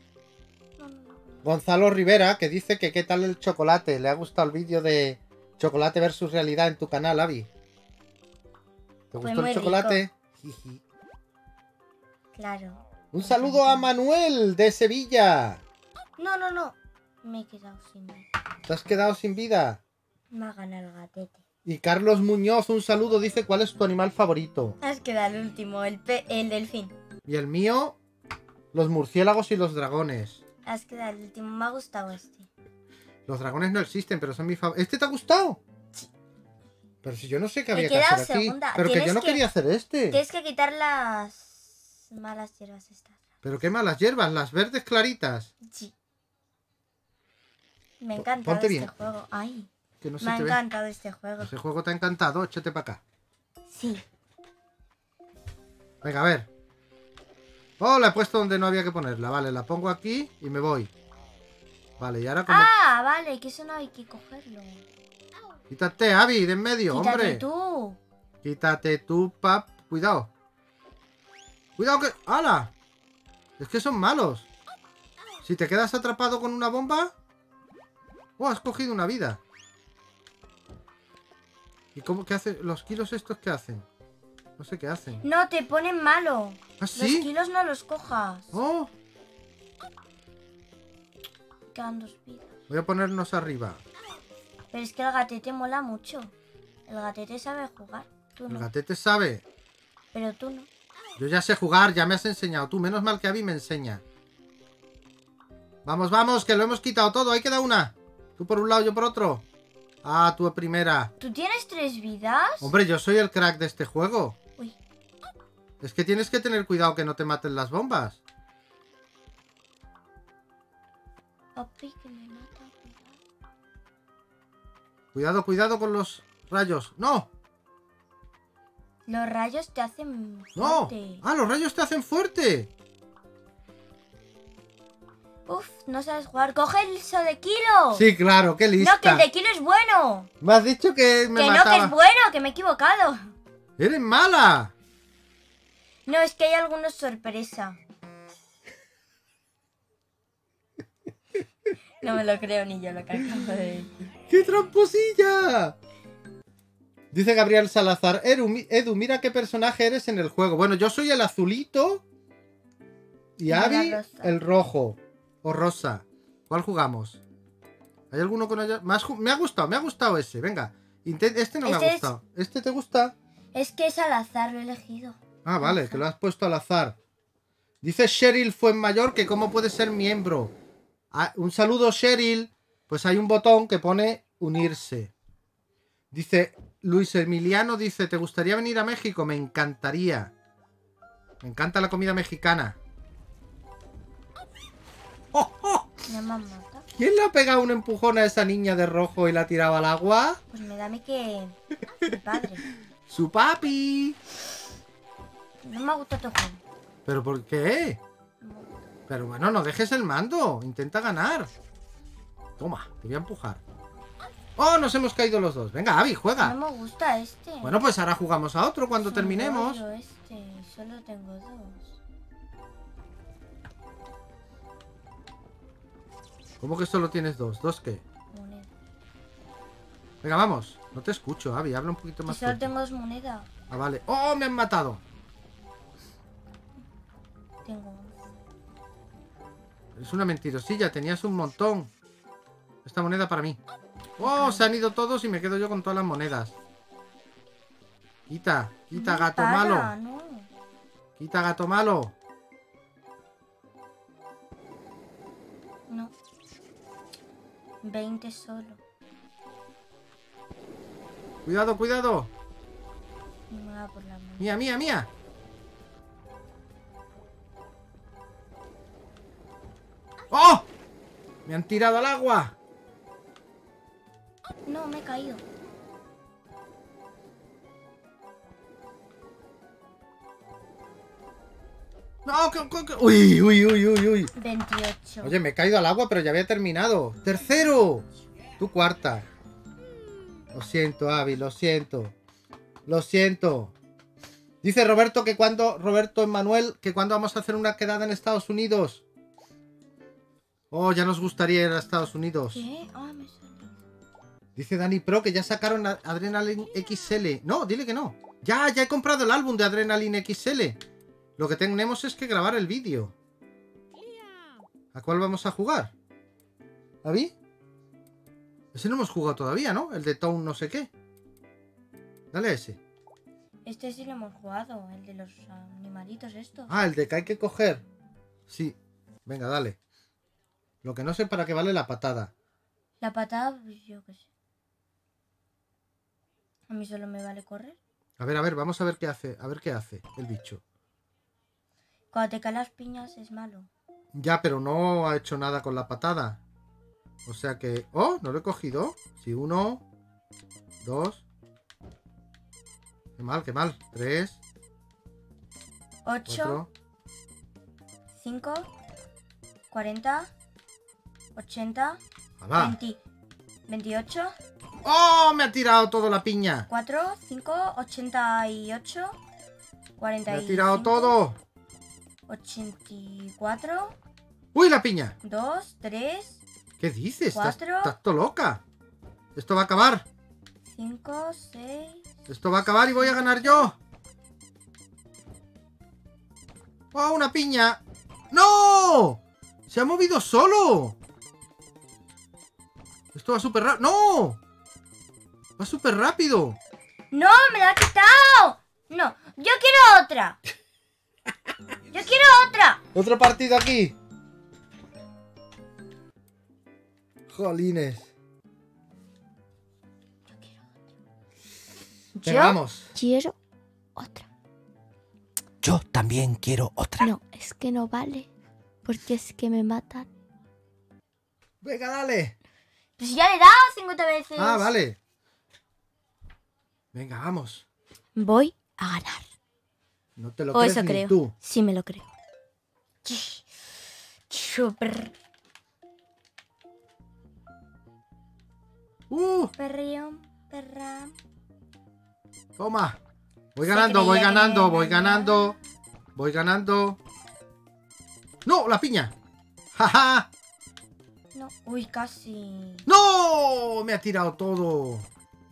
Gonzalo Rivera, que dice que qué tal el chocolate. Le ha gustado el vídeo de chocolate versus realidad en tu canal, Abby. ¿Te Fue gustó muy el chocolate? rico. Jiji. Claro. Un saludo a Manuel de Sevilla. No, no, no. Me he quedado sin vida. ¿Te has quedado sin vida? Me ha ganado el gatete. Y Carlos Muñoz, un saludo, dice ¿cuál es tu animal favorito? Has quedado el último, el, pe el delfín. Y el mío, los murciélagos y los dragones. Has quedado el último. Me ha gustado este. Los dragones no existen, pero son mi favorito. ¿Este te ha gustado? Sí. Pero si yo no sé qué He había que quedado hacer aquí. segunda. Pero que Tienes yo no que- quería hacer este. Tienes que quitar las malas hierbas estas. Pero qué malas hierbas, las verdes claritas. Sí. Me ha Po- encantado ponte este bien. juego. Ay, Que no se me ha te ve. encantado este juego. Ese juego te ha encantado, échate para acá. Sí. Venga, a ver. Oh, la he puesto donde no había que ponerla. Vale, la pongo aquí y me voy. Vale, y ahora como... Ah, vale, que eso no hay que cogerlo. Quítate, Abby, de en medio, Quítate hombre. tú. Quítate tú, pap. Cuidado. Cuidado que... ¡Hala! Es que son malos. Si te quedas atrapado con una bomba... Oh, has cogido una vida. ¿Y cómo que hacen? ¿Los kilos estos qué hacen? No sé qué hacen. No, te ponen malo. ¿Ah, Los sí? kilos no los cojas. Oh, Quedan dos vidas. voy a ponernos arriba. Pero es que el gatete mola mucho. El gatete sabe jugar. Tú El no. gatete sabe. Pero tú no. Yo ya sé jugar, ya me has enseñado. Tú, menos mal que Abby me enseña. Vamos, vamos, que lo hemos quitado todo. Ahí queda una. Tú por un lado, yo por otro. Ah, tú primera. ¿Tú tienes tres vidas? Hombre, yo soy el crack de este juego. Uy. Es que tienes que tener cuidado que no te maten las bombas. Papi, que me mata. Cuidado, cuidado con los rayos. ¡No! Los rayos te hacen ¡No! fuerte. ¡Ah, los rayos te hacen fuerte! Uf, no sabes jugar. ¡Coge el eso de kilo! Sí, claro, qué lista. No, que el de kilo es bueno. Me has dicho que me que mataba. no, que es bueno, que me he equivocado. ¡Eres mala! No, es que hay algunos sorpresa. No me lo creo ni yo lo que acabo de decir. ¡Qué tramposilla! Dice Gabriel Salazar. Edu, Edu, mira qué personaje eres en el juego. Bueno, yo soy el azulito. Y Abby, el rojo. O rosa. ¿Cuál jugamos? ¿Hay alguno con ella? Más me ha gustado, me ha gustado ese. Venga. Este no me este ha gustado. Es... ¿Este te gusta? Es que es al azar, lo he elegido. Ah, vale, que lo has puesto al azar. Dice Cheryl Fuenmayor que cómo puede ser miembro. Ah, un saludo, Cheryl. Pues hay un botón que pone unirse. Dice Luis Emiliano, dice, ¿te gustaría venir a México? Me encantaría. Me encanta la comida mexicana. ¡Oh, oh! ¿Quién le ha pegado un empujón a esa niña de rojo y la ha tirado al agua? Pues me da a mí que... mi padre. ¡Su papi! No me gusta tu juego. ¿Pero por qué? No. Pero bueno, no dejes el mando. Intenta ganar. Toma, te voy a empujar. ¡Oh, nos hemos caído los dos! Venga, Abby, juega. No me gusta este. Bueno, pues ahora jugamos a otro cuando terminemos. Yo este, solo tengo dos. ¿Cómo que solo tienes dos? ¿Dos qué? Monedas. Venga, vamos. No te escucho, Abby. Habla un poquito más. Y solo tengo dos monedas. Ah, vale. ¡Oh, me han matado! Tengo. Es una mentirosilla. Tenías un montón. Esta moneda para mí. ¡Oh! Se han ido todos y me quedo yo con todas las monedas. Quita, quita, no, gato para, malo. No. Quita, gato malo. No. veinte solo. Cuidado, cuidado. No me va por la mano. Mía, mía, mía. ¡Oh! Me han tirado al agua. No, me he caído. No, que, que, que... Uy, uy, uy, uy, uy. veintiocho. Oye, me he caído al agua, pero ya había terminado. ¡Tercero! Tu cuarta. Lo siento, Abby, lo siento. Lo siento. Dice Roberto que cuando... Roberto Emanuel, que cuando vamos a hacer una quedada en Estados Unidos. Oh, ya nos gustaría ir a Estados Unidos. ¿Qué? Ah, me salió. Dice Dani Pro que ya sacaron Adrenaline X L. No, dile que no. Ya, ya he comprado el álbum de Adrenaline X L. Lo que tenemos es que grabar el vídeo. ¿A cuál vamos a jugar? ¿Abby? Ese no hemos jugado todavía, ¿no? El de Town no sé qué. Dale a ese. Este sí lo hemos jugado, el de los animalitos estos. Ah, el de que hay que coger. Sí. Venga, dale. Lo que no sé para qué vale la patada. La patada, pues yo qué sé. A mí solo me vale correr. A ver, a ver, vamos a ver qué hace. A ver qué hace el bicho. Cuando te caen las piñas es malo. Ya, pero no ha hecho nada con la patada. O sea que... ¡Oh! ¿No lo he cogido? Sí, uno... Dos... Qué mal, qué mal. Tres... Ocho... Cinco... Cuarenta... Ochenta... Veinte... Veintiocho... ¡Oh! Me ha tirado toda la piña. Cuatro... Cinco... Ochenta y ocho... Cuarenta y cinco... Me ha tirado todo. Ochenta y cuatro... ¡Uy, la piña! Dos... Tres... ¿Qué dices? Cuatro. ¿Estás, estás todo loca? Esto va a acabar. Cinco, seis... Esto va a acabar y voy a ganar yo. ¡Oh, una piña! ¡No! ¡Se ha movido solo! Esto va súper rápido. ¡No! Va súper rápido. ¡No! ¡Me la ha quitado! No, yo quiero otra. Yo quiero otra. Otro partido aquí. Jolines. Yo Venga, vamos. quiero otra. Yo también quiero otra. No, es que no vale. Porque es que me matan. Venga, dale. Pues ya le he dado cincuenta veces. Ah, vale. Venga, vamos. Voy a ganar. No te lo o crees eso ni creo. tú. Sí me lo creo. Super. Uh, Perrión, perra. toma. Voy Se ganando, voy creía que ganando, me voy ganaba. ganando. Voy ganando. ¡No! ¡La piña! ¡Ja, ja! No. Uy, casi. ¡No! Me ha tirado todo.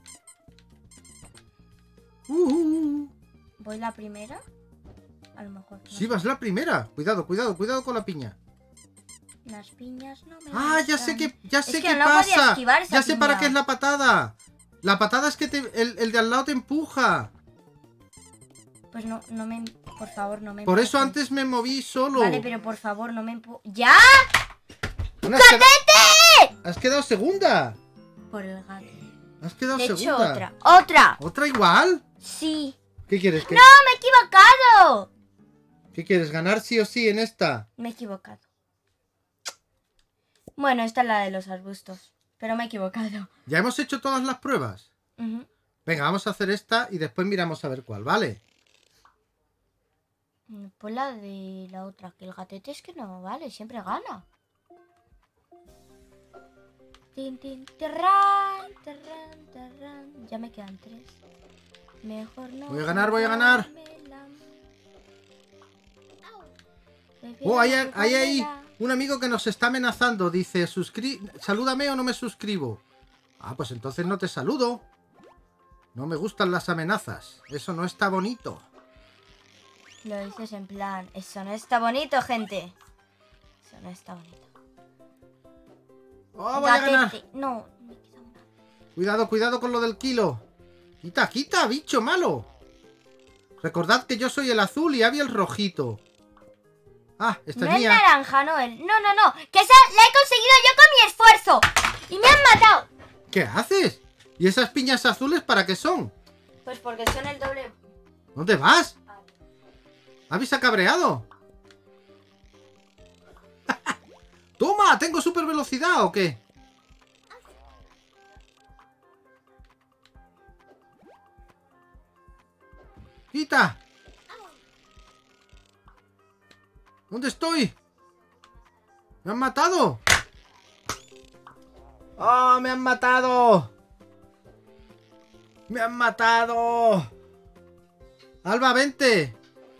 Uh. ¿Voy la primera? A lo mejor. No. Sí, vas la primera. Cuidado, cuidado, cuidado con la piña. Las piñas no me Ah, ya gustan. sé que, ya sé Es que qué no podía pasa. esquivar esa Ya sé para piña. qué es la patada. La patada es que te- el, el de al lado te empuja. Pues no, no me... Por favor, no me Por eso empujes. antes me moví solo. Vale, pero por favor, no me empu... ¡Ya! Bueno, has, quedado, has quedado segunda. Por el gato. Has quedado De hecho, segunda. otra. ¡Otra! ¿Otra igual? Sí. ¿Qué quieres? ¿Qué, ¡No, me he equivocado! ¿Qué quieres? ¿Ganar sí o sí en esta? Me he equivocado. Bueno, esta es la de los arbustos. Pero me he equivocado. ¿Ya hemos hecho todas las pruebas? Ujú. Venga, vamos a hacer esta y después miramos a ver cuál, ¿vale? Pues la de la otra, que el gatete es que no vale, siempre gana. Tin, tin, terran, terran, terran. Ya me quedan tres. Mejor no. Voy a ganar, voy a ganar. jugármela. Oh, hay, Prefiero hay ahí jugármela. un amigo que nos está amenazando. Dice, suscri salúdame o no me suscribo. Ah, pues entonces no te saludo. No me gustan las amenazas. Eso no está bonito. Lo dices en plan, eso no está bonito, gente. Eso no está bonito. Oh, voy a ganar. Gatete. No, me queda una. Cuidado, cuidado con lo del kilo. Quita, quita, bicho malo. Recordad que yo soy el azul y Abby el rojito. Ah, esta No es es mía. naranja, no, el... no, no, no. Que esa la he conseguido yo con mi esfuerzo. Y me han matado. ¿Qué haces? ¿Y esas piñas azules para qué son? Pues porque son el doble. ¿Dónde vas? ¿Abby se ha cabreado? ¡Toma! ¿Tengo super velocidad o qué? ¡Quita! ¿Dónde estoy? ¡Me han matado! ¡Oh, me han matado! ¡Me han matado! ¡Alba, vente!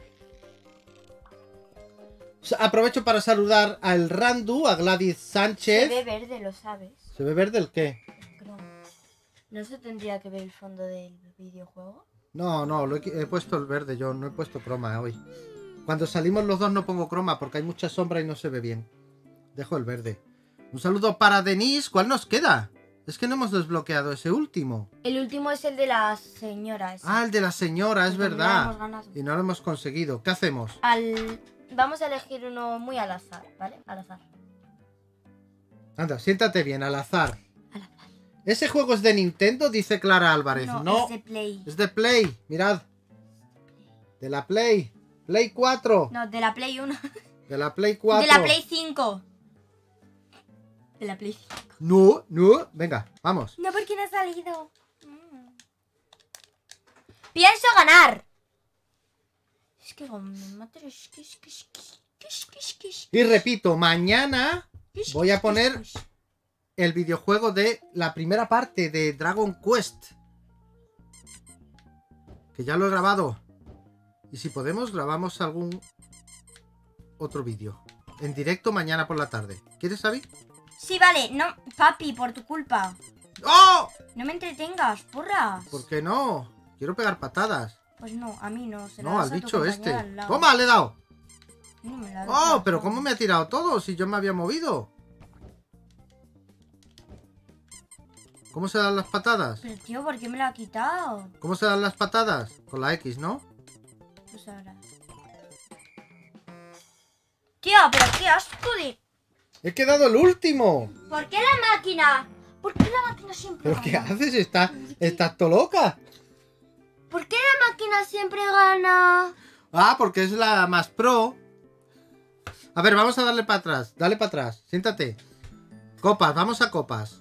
Aprovecho para saludar al Randu, a Gladys Sánchez. Se ve verde, lo sabes. ¿Se ve verde el qué? Croma. ¿No se tendría que ver el fondo del videojuego? No, no, lo he, he puesto el verde yo, no he puesto croma hoy. Cuando salimos los dos no pongo croma porque hay mucha sombra y no se ve bien. Dejo el verde. Un saludo para Denise. ¿Cuál nos queda? Es que no hemos desbloqueado ese último. El último es el de la señora. esa. Ah, el de la señora, es Porque no verdad. hemos ganado. Y no lo hemos conseguido. ¿Qué hacemos? Al... Vamos a elegir uno muy al azar, ¿vale? Al azar. Anda, siéntate bien, al azar. Al azar. ¿Ese juego es de Nintendo? Dice Clara Álvarez. No, No, es de Play. es de Play. Mirad. De la Play. Play cuatro. No, de la Play uno. De la Play cuatro. De la Play cinco. De la Play cinco. No, no. Venga, vamos. No, porque no ha salido. Mm. Pienso ganar. Es que como me matan, es que- es que- es que- es que- es que- es que- Y repito, mañana es que- voy a es que- poner es que- el videojuego de la primera parte de Dragon Quest. Que ya lo he grabado. Y si podemos, grabamos algún otro vídeo. En directo mañana por la tarde. ¿Quieres, Abby? Sí, vale. No, papi, por tu culpa. ¡Oh! No me entretengas, porras. ¿Por qué no? Quiero pegar patadas. Pues no, a mí no. Se la No, das al a tu bicho compañera este. al lado. ¡Toma, le he dado! No me la das ¡Oh! al Pero lado. ¿cómo me ha tirado todo si yo me había movido? ¿Cómo se dan las patadas? Pero tío, ¿por qué me la ha quitado? ¿Cómo se dan las patadas? Con la X, ¿no? Pues ahora. Tío, pero qué asco de... ¡He quedado el último! ¿Por qué la máquina? ¿Por qué la máquina siempre ¿Pero qué gana? haces? ¿Estás, estás todo loca? ¿Por qué la máquina siempre gana? Ah, porque es la más pro. A ver, vamos a darle para atrás. Dale para atrás. Siéntate. Copas, vamos a copas.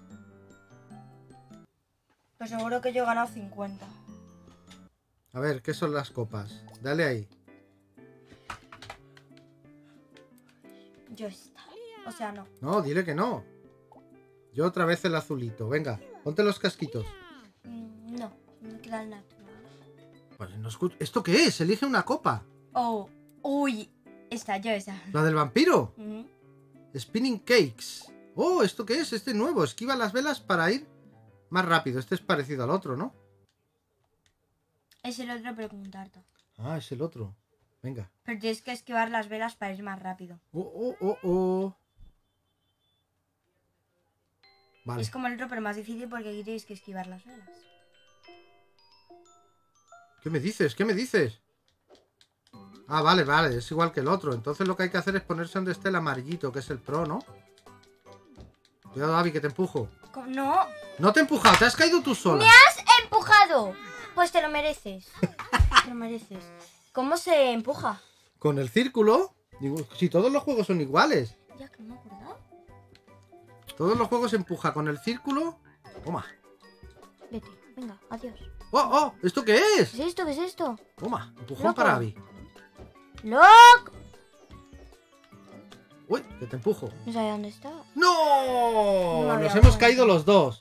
Pues seguro que yo he ganado cincuenta. A ver, ¿qué son las copas? Dale ahí. Yo esta. O sea, no. No, dile que no. Yo otra vez el azulito. Venga, ponte los casquitos. Mm, No, me queda el natural. Vale, no escu- ¿Esto qué es? Elige una copa. Oh, uy. Esta, yo esa. ¿La del vampiro? Ujú. Spinning Cakes. Oh, ¿esto qué es? Este nuevo. Esquiva las velas para ir más rápido. Este es parecido al otro, ¿no? Es el otro, pero con un tarta. Ah, es el otro. Venga. Pero tienes que esquivar las velas para ir más rápido. Oh, oh, oh, oh. Vale. Es como el otro, pero más difícil porque aquí tienes que esquivar las velas. ¿Qué me dices? ¿Qué me dices? Ah, vale, vale. Es igual que el otro. Entonces lo que hay que hacer es ponerse donde esté el amarillito, que es el pro, ¿no? Cuidado, Abby, que te empujo. No. No te he empujado, te has caído tú sola. ¡Me has empujado! Pues te lo mereces. Te lo mereces. ¿Cómo se empuja? Con el círculo. Digo, si todos los juegos son iguales. Ya que no me acordaba. Todos los juegos se empuja con el círculo. Toma. Vete, venga, adiós. ¡Oh, oh! ¿Esto qué es? ¿Qué es esto? ¿Qué es esto? Toma, empujón Loco. para Abby. ¡Loc! Uy, que te empujo. No sabía dónde está. ¡No! No había Nos hemos dónde. caído los dos.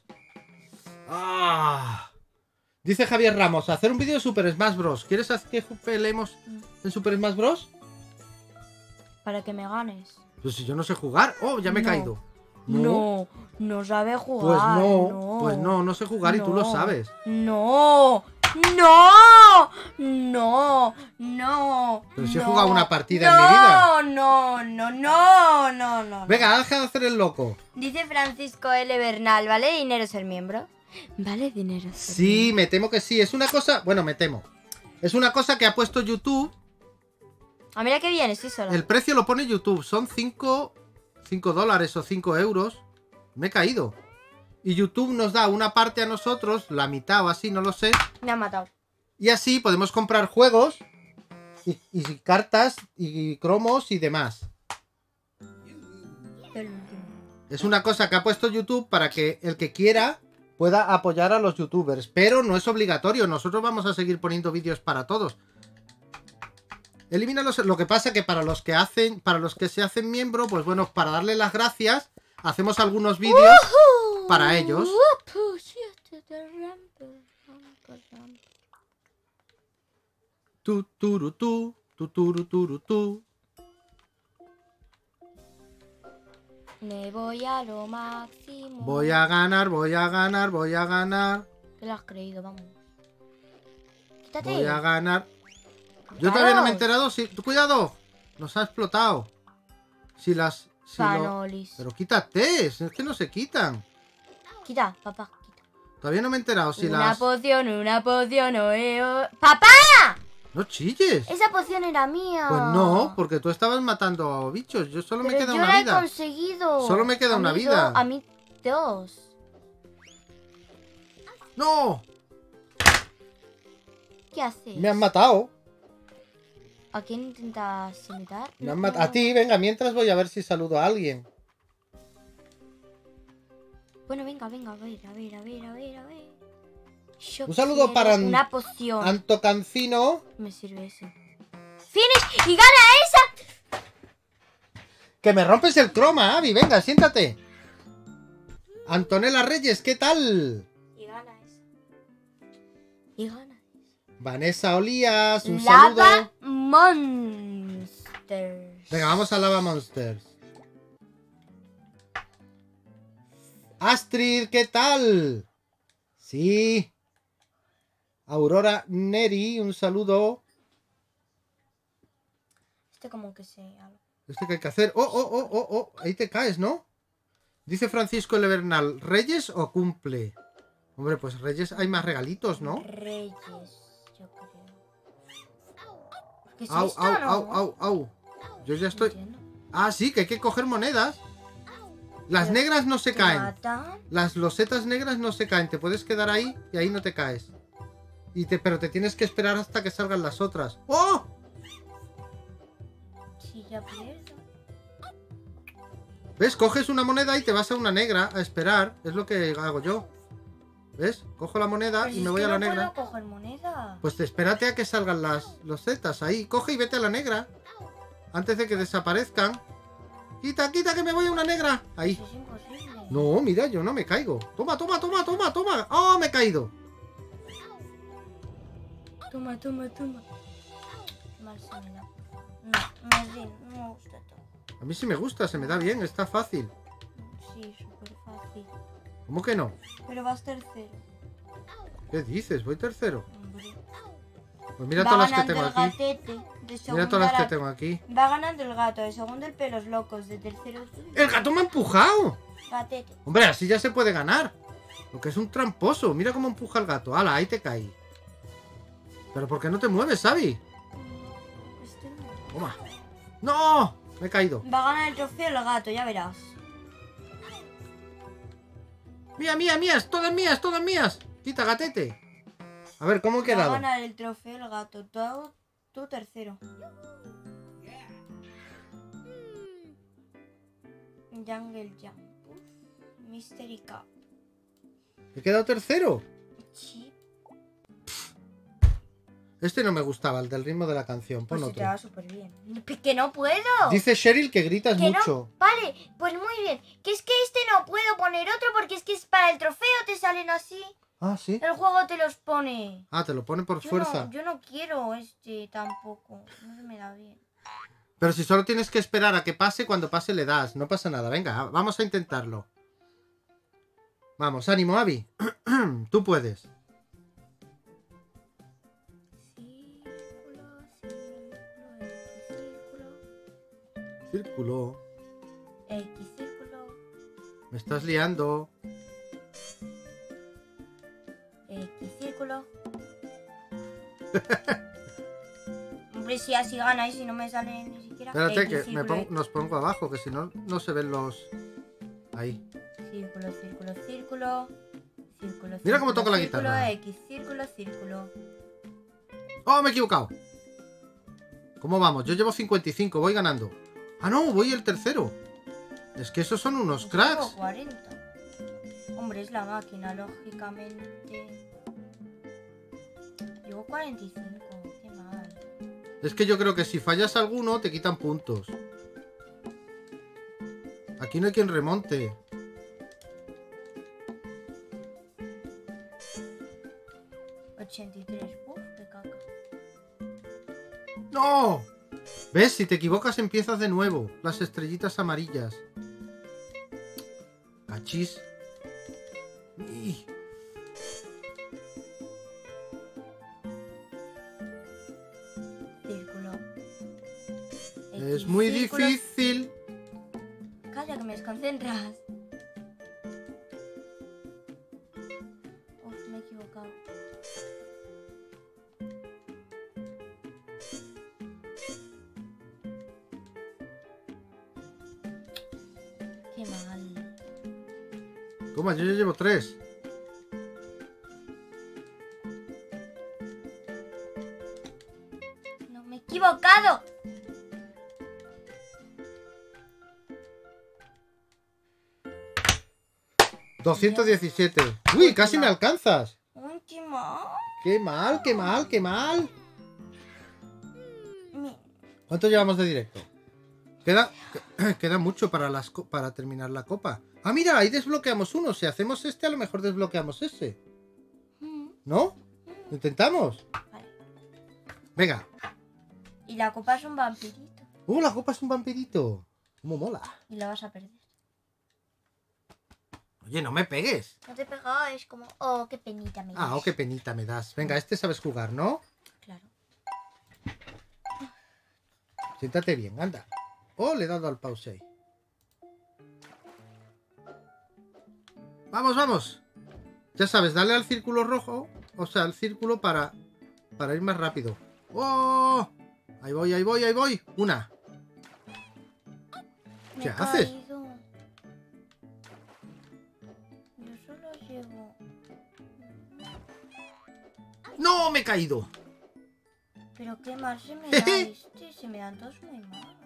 ¡Ah! Dice Javier Ramos, hacer un vídeo de Super Smash Bros. ¿Quieres hacer que peleemos en Super Smash Bros? Para que me ganes. Pues si yo no sé jugar. ¡Oh, ya me he No. caído! No, no sabe Pues jugar. no, pues no, no sé jugar y tú lo No. sabes. No, no, no, no. Pero si he no, jugado una partida en mi vida. No, no, no, no, no. Venga, deja de hacer el loco. Dice Francisco L. Bernal, ¿vale dinero ser miembro? ¿Vale dinero ser Sí, me temo que sí. Es una cosa... Bueno, me temo. Es una cosa que ha puesto YouTube. Ah, mira qué bien, estoy sola. El precio lo pone YouTube. Son cinco dólares o cinco euros. Me he caído. Y YouTube nos da una parte a nosotros, la mitad o así, no lo sé. Me ha matado. Y así podemos comprar juegos y, y cartas y cromos y demás. El último. Es una cosa que ha puesto YouTube para que el que quiera pueda apoyar a los youtubers. Pero no es obligatorio. Nosotros vamos a seguir poniendo vídeos para todos. Elimínalos. Lo que pasa que para los que hacen, para los que se hacen miembro, pues bueno, para darle las gracias, hacemos algunos vídeos ¡Woohoo! para ellos. ¡Woohoo! Sí, este de rampa, rampa, rampa. Tu, turu, tu, tu, turu, turu, tu. Me voy a lo máximo. Voy a ganar, voy a ganar, voy a ganar. ¿Qué lo has creído? Vamos. Quítate. Voy a ganar. Yo Claro. todavía no me he enterado. Si... Cuidado, nos ha explotado. Si las... Si lo... Fanolis. Pero quítate, es que no se quitan. Quita, papá, quita. Todavía no me he enterado si una las... poción, una poción, oe, oe. ¡Papá! No chilles. Esa poción era mía. Pues no, porque tú estabas matando a bichos. Yo solo me Pero queda yo una la he vida. conseguido. Solo me queda A una mí vida. do- a mí dos. ¡No! ¿Qué haces? Me han matado. ¿A quién intentas imitar? Me han mat- A ti, venga, mientras voy a ver si saludo a alguien. Bueno, venga, venga, a ver, a ver, a ver, a ver, a ver. Yo Un saludo quiero para una poción. Anto Cancino. Me sirve eso. ¡Finish! ¡Y gana esa! Que me rompes el croma, Abby. Venga, siéntate. Antonella Reyes, ¿qué tal? Y gana esa. Y gana. Vanessa Olías, un Lava saludo. Monsters. Venga, vamos a Lava Monsters. Astrid, ¿qué tal? Sí. Aurora Neri, un saludo. Este como que se... ¿Este qué hay que hacer? Oh, oh, oh, oh, oh. Ahí te caes, ¿no? Dice Francisco Levernal, ¿Reyes o cumple? Hombre, pues Reyes hay más regalitos, ¿no? Reyes, yo creo. ¿Qué es Au, esto, au, no? au, au, au. Yo ya No estoy... entiendo. Ah, sí, que hay que coger monedas. Las Pero negras no se ¿Te caen. matan? Las losetas negras no se caen. Te puedes quedar ahí y ahí no te caes. Y te... Pero te tienes que esperar hasta que salgan las otras. ¡Oh! Si ya pierdo. ¿Ves? Coges una moneda y te vas a una negra a esperar. Es lo que hago yo. ¿Ves? Cojo la moneda Pero y si me es voy que a la no negra. puedo coger moneda. Pues te espérate a que salgan las losetas ahí. Coge y vete a la negra. Antes de que desaparezcan. Quita, quita, que me voy a una negra. Ahí. Eso es imposible. No, mira, yo no me caigo. Toma, toma, toma, toma, toma. ¡Oh, me he caído! Toma, toma, toma. Mal se me da. No, más bien, no me gusta todo. A mí sí me gusta, se me da bien, está fácil. Sí. sí, súper fácil. ¿Cómo que no? Pero vas tercero. ¿Qué dices? Voy tercero. Hombre. Pues mira Va todas las que ganando tengo el aquí. gatete. De Mira segunda todas las que la- tengo aquí. Va ganando el gato. De segundo el pelos locos. De tercero tú. ¡El gato me ha empujado! Gatete. Hombre, así ya se puede ganar. Porque es un tramposo. Mira cómo empuja el gato. ¡Hala! Ahí te caí. ¿Pero por qué no te mueves, Xavi? Este no. Toma. ¡No! Me he caído. Va a ganar el trofeo el gato, ya verás. ¡Mía, mía, mías! ¡Todas mías, todas mías! Quita, gatete. A ver, ¿cómo he Va a quedado? ganar el trofeo el gato. Tú, tú tercero. Jungle Jump. Uf. Mystery Cup. ¿He quedado tercero? Sí. Este no me gustaba, el del ritmo de la canción. Pon Pues se te otro. va súper bien. ¡Que no puedo! Dice Cheryl que gritas Que no. mucho. Vale, pues muy bien. Que es que este no puedo poner otro porque es que es para el trofeo, te salen así. Ah, sí. El juego te los pone. Ah, te lo pone por Yo fuerza. no, yo no quiero este tampoco. No se me da bien. Pero si solo tienes que esperar a que pase, cuando pase le das. No pasa nada. Venga, vamos a intentarlo. Vamos, ánimo, Abby. Tú puedes. Círculo, círculo, Círculo. X círculo, Me estás liando. X círculo. Hombre, si así gana y si no me sale ni siquiera. Espérate, X que me círculo, pongo, X. nos pongo abajo, que si no, no se ven los... Ahí. Círculo, círculo, círculo. Círculo, Mira cómo círculo, toco la círculo, guitarra. X círculo, círculo. ¡Oh, me he equivocado! ¿Cómo vamos? Yo llevo cincuenta y cinco, voy ganando. ¡Ah, no! Voy el tercero. Es que esos son unos Pues cracks. llevo cuarenta. Hombre, es la máquina, lógicamente. Llevo cuarenta y cinco, qué mal. Es que yo creo que si fallas alguno, te quitan puntos. Aquí no hay quien remonte. ochenta y tres, uff, de caca. ¡No! ¿Ves? Si te equivocas empiezas de nuevo. Las estrellitas amarillas. Cachis. ¡Ih! Círculo. Es X, muy círculo. difícil. Calla, que me desconcentras. Uf, me he equivocado. Qué mal. Toma, yo ya llevo tres. No, me he equivocado. doscientos diecisiete. ¡Uy! Casi me alcanzas. Uy, qué mal. ¡Qué mal, qué mal, qué mal! Mi- ¿Cuánto llevamos de directo? Queda, queda mucho para, las, co- para terminar la copa. Ah, mira, ahí desbloqueamos uno. Si hacemos este, a lo mejor desbloqueamos ese. Mm, ¿No? ¿Intentamos? Vale. Venga. Y la copa es un vampirito. ¡Uh, la copa es un vampirito! ¡Cómo mola! Y la vas a perder. Oye, no me pegues. No te pegaba, es como, oh, qué penita me Ah, oh, qué penita me das. Venga, este sabes jugar, ¿no? Claro. Siéntate bien, anda. Oh, le he dado al pause ahí. Vamos, vamos. Ya sabes, dale al círculo rojo. O sea, al círculo para, para ir más rápido. ¡Oh! Ahí voy, ahí voy, ahí voy. Una. Me ¿Qué he haces? caído. Yo solo llevo. ¡No! Me he caído. Pero qué mal se me da este. Se me dan todos muy mal.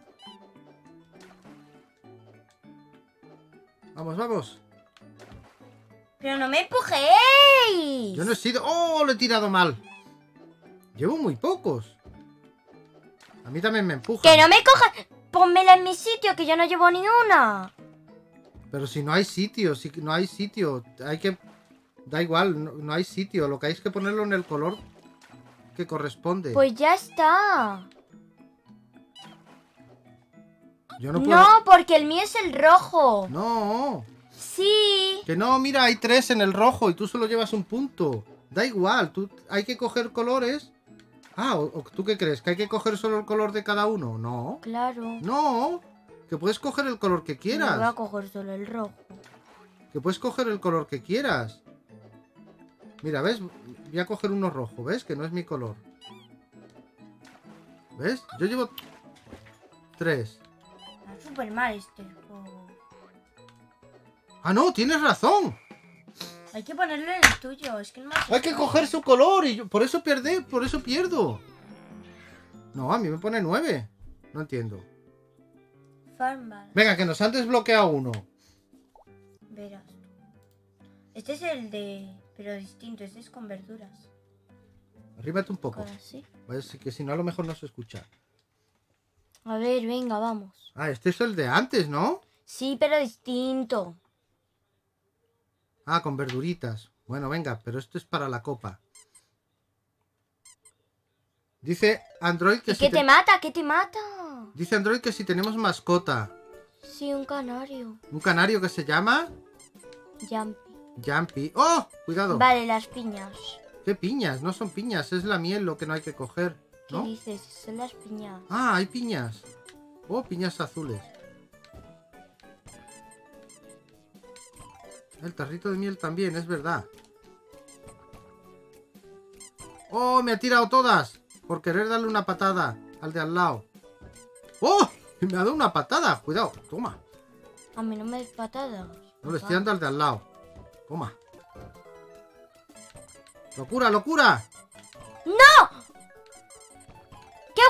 Vamos, vamos. Pero no me empujéis. Yo no he sido... ¡Oh! Lo he tirado mal. Llevo muy pocos. A mí también me empujan. Que no me cojas. Pónmela en mi sitio, que yo no llevo ni una. Pero si no hay sitio, si no hay sitio, hay que... Da igual, no, no hay sitio, lo que hay es que ponerlo en el color que corresponde. Pues ya está. Yo no puedo... No, porque el mío es el rojo. No, Sí. Que no, mira, hay tres en el rojo y tú solo llevas un punto. Da igual, tú hay que coger colores. Ah, o, o ¿tú qué crees? ¿Que hay que coger solo el color de cada uno? No. Claro. No, que puedes coger el color que quieras. No voy a coger solo el rojo. Que puedes coger el color que quieras. Mira, ¿ves? Voy a coger uno rojo, ¿ves? Que no es mi color. ¿Ves? Yo llevo tres. Está súper mal este juego. ¡Ah, no! ¡Tienes razón! Hay que ponerle el tuyo, es que no me hace Hay que caso. coger su color y yo, por eso pierde, por eso pierdo. No, a mí me pone nueve. No entiendo. Farmville. Venga, que nos han desbloqueado uno. Verás. Este es el de... pero distinto, este es con verduras. Arríbate un poco. Así. Pues que si no a lo mejor no se escucha. A ver, venga, vamos. Ah, este es el de antes, ¿no? Sí, pero distinto. Ah, con verduritas. Bueno, venga, pero esto es para la copa. Dice Android que ¿Y si qué te mata? ¿Qué te mata? Dice Android que si tenemos mascota. Sí, un canario. Un canario que se llama Jumpy. Jumpy. ¡Oh! Cuidado. Vale, las piñas. ¿Qué piñas? No son piñas, es la miel lo que no hay que coger, ¿Qué ¿no? dices? Son las piñas. Ah, hay piñas. Oh, piñas azules. El tarrito de miel también, es verdad. ¡Oh! Me ha tirado todas. Por querer darle una patada al de al lado. ¡Oh! Me ha dado una patada. Cuidado. Toma. A mí no me des patadas. No le estoy dando al de al lado. Toma. ¡Locura, locura! ¡No! ¡Qué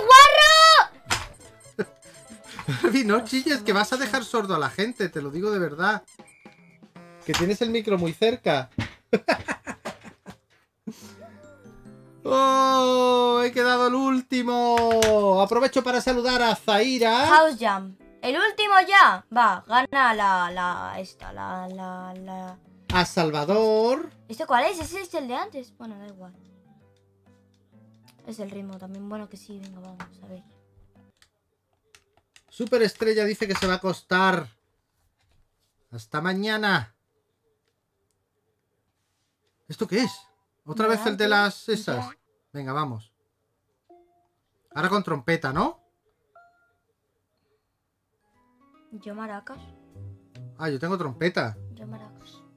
guarro! Harvey, no chilles, que vas a dejar sordo a la gente. Te lo digo de verdad. Que tienes el micro muy cerca. ¡Oh! He quedado el último. Aprovecho para saludar a Zaira. House Jump. El último ya. Va, gana la... la... esta, la... la... la... A Salvador. ¿Este cuál es? ¿Ese es el de antes? Bueno, da igual. Es el ritmo también. Bueno, que sí. Venga, vamos a ver. Superestrella dice que se va a acostar. Hasta mañana. ¿Esto qué es? ¿Otra Ya, vez el de ya, las esas? ya. Venga, vamos. Ahora con trompeta, ¿no? Yo maracas. Ah, yo tengo trompeta. Yo maracas.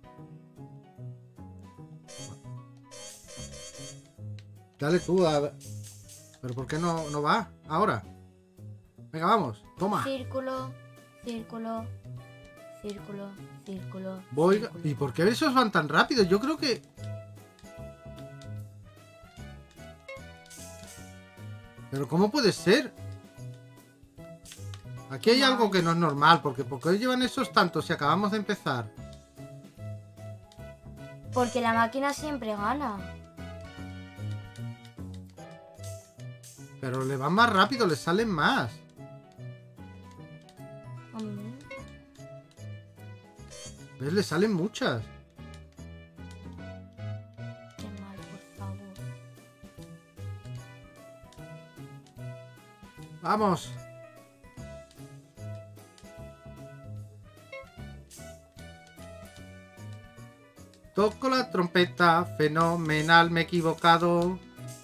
Dale tú a ver. ¿Pero por qué no, no va? Ahora. Venga, vamos. Toma. Círculo, círculo, círculo, círculo. Voy. círculo. ¿Y por qué esos van tan rápido? Yo creo que... ¿Pero cómo puede ser? Aquí hay algo que no es normal, porque ¿por qué llevan esos tantos si acabamos de empezar? Porque la máquina siempre gana. Pero le van más rápido, le salen más. Hombre. ¿Ves? Le salen muchas. Qué mal, por favor. Vamos. Toco la trompeta, fenomenal, me he equivocado.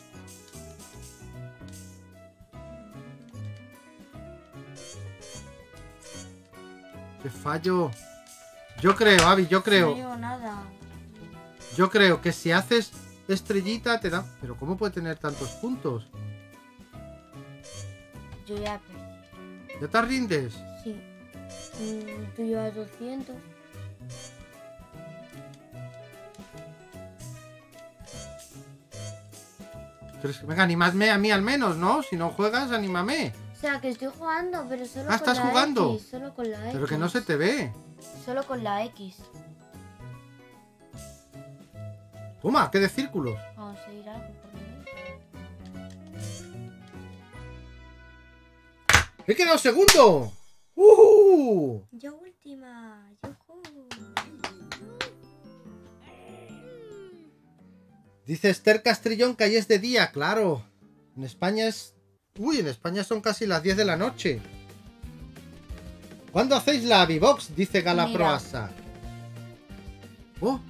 ¡Qué fallo! Yo creo, Abby, yo No creo. digo nada. Yo creo que si haces estrellita te da... Pero ¿cómo puede tener tantos puntos? Yo ya perdí. ¿Ya te rindes? Sí. Mm, tú llevas doscientos. ¿Crees que- Venga, animadme a mí al menos, ¿no? Si no juegas, anímame. O sea, que estoy jugando, pero solo Ah, con ¿estás la jugando? X. Solo con la X. Pero que no se te ve. Solo con la X. Toma, ¿qué de círculos? Vamos a ir algo por lo menos. ¡He quedado segundo! ¡Uh! Yo última. Yujú. Dice Esther Castrillón que ahí es de día, claro. En España es... Uy, en España son casi las diez de la noche. ¿Cuándo hacéis la Avibox? Dice Gala Mira. Proasa. Oh.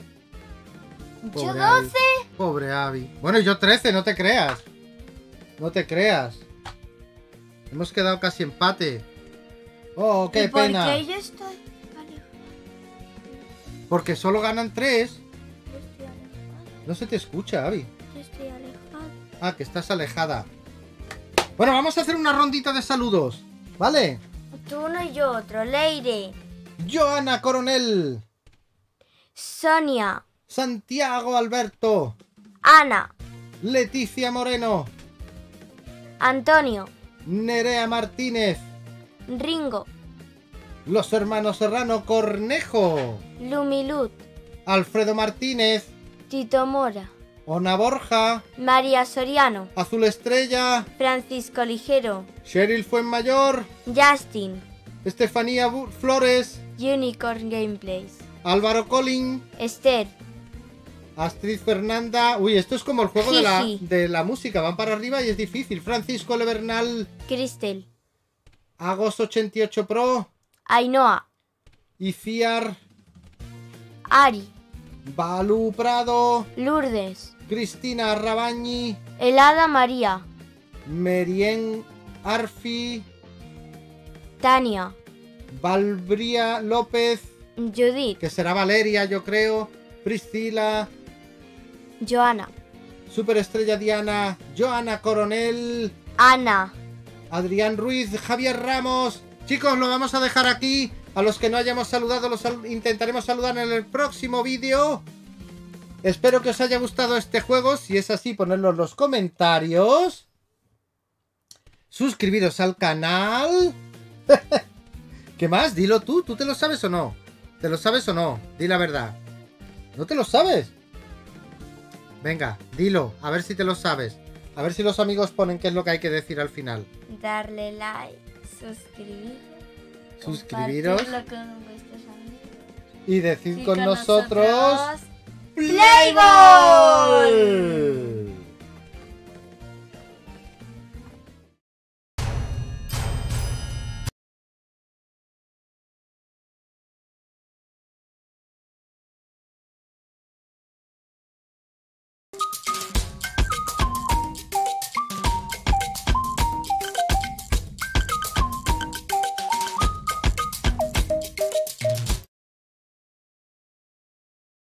Yo Pobre doce. Abby. Pobre Abby. Bueno, y yo trece, no te creas. No te creas. Hemos quedado casi empate. Oh, qué ¿Y por pena. qué yo estoy alejada? Porque solo ganan tres. Yo estoy alejada. No se te escucha, Abby. Yo estoy alejada. Ah, que estás alejada. Bueno, vamos a hacer una rondita de saludos. ¿Vale? Tú uno y yo otro. Leire. Joana Coronel. Sonia. Santiago Alberto. Ana. Leticia Moreno. Antonio. Nerea Martínez. Ringo. Los hermanos Serrano Cornejo. Lumilut. Alfredo Martínez. Tito Mora. Ona Borja. María Soriano. Azul Estrella. Francisco Ligero. Cheryl Fuenmayor. Justin. Estefanía Bu- Flores. Unicorn Gameplays. Álvaro Colin. Esther. Astrid Fernanda. Uy, esto es como el juego de la, Gigi. de la música. Van para arriba y es difícil. Francisco Levernal. Cristel. Agos ochenta y ocho Pro. Ainhoa. Iciar. Ari. Balú Prado. Lourdes. Cristina Rabañi. Helada María. Merien Arfi. Tania. Valbria López. Judith. Que será Valeria, yo creo. Priscila. Joana. Superestrella Diana. Joana Coronel. Ana. Adrián Ruiz. Javier Ramos. Chicos, lo vamos a dejar aquí. A los que no hayamos saludado los sal- intentaremos saludar en el próximo vídeo. Espero que os haya gustado este juego. Si es así, ponedlo en los comentarios. Suscribiros al canal. ¿Qué más? Dilo tú. ¿Tú te lo sabes o no? ¿Te lo sabes o no? Di la verdad. ¿No te lo sabes? Venga, dilo. A ver si te lo sabes. A ver si los amigos ponen qué es lo que hay que decir al final. Darle like. Suscribir. Suscribiros. Compartirlo con vuestros amigos. Y decid Y con, nosotros... nosotros... ¡Play Ball!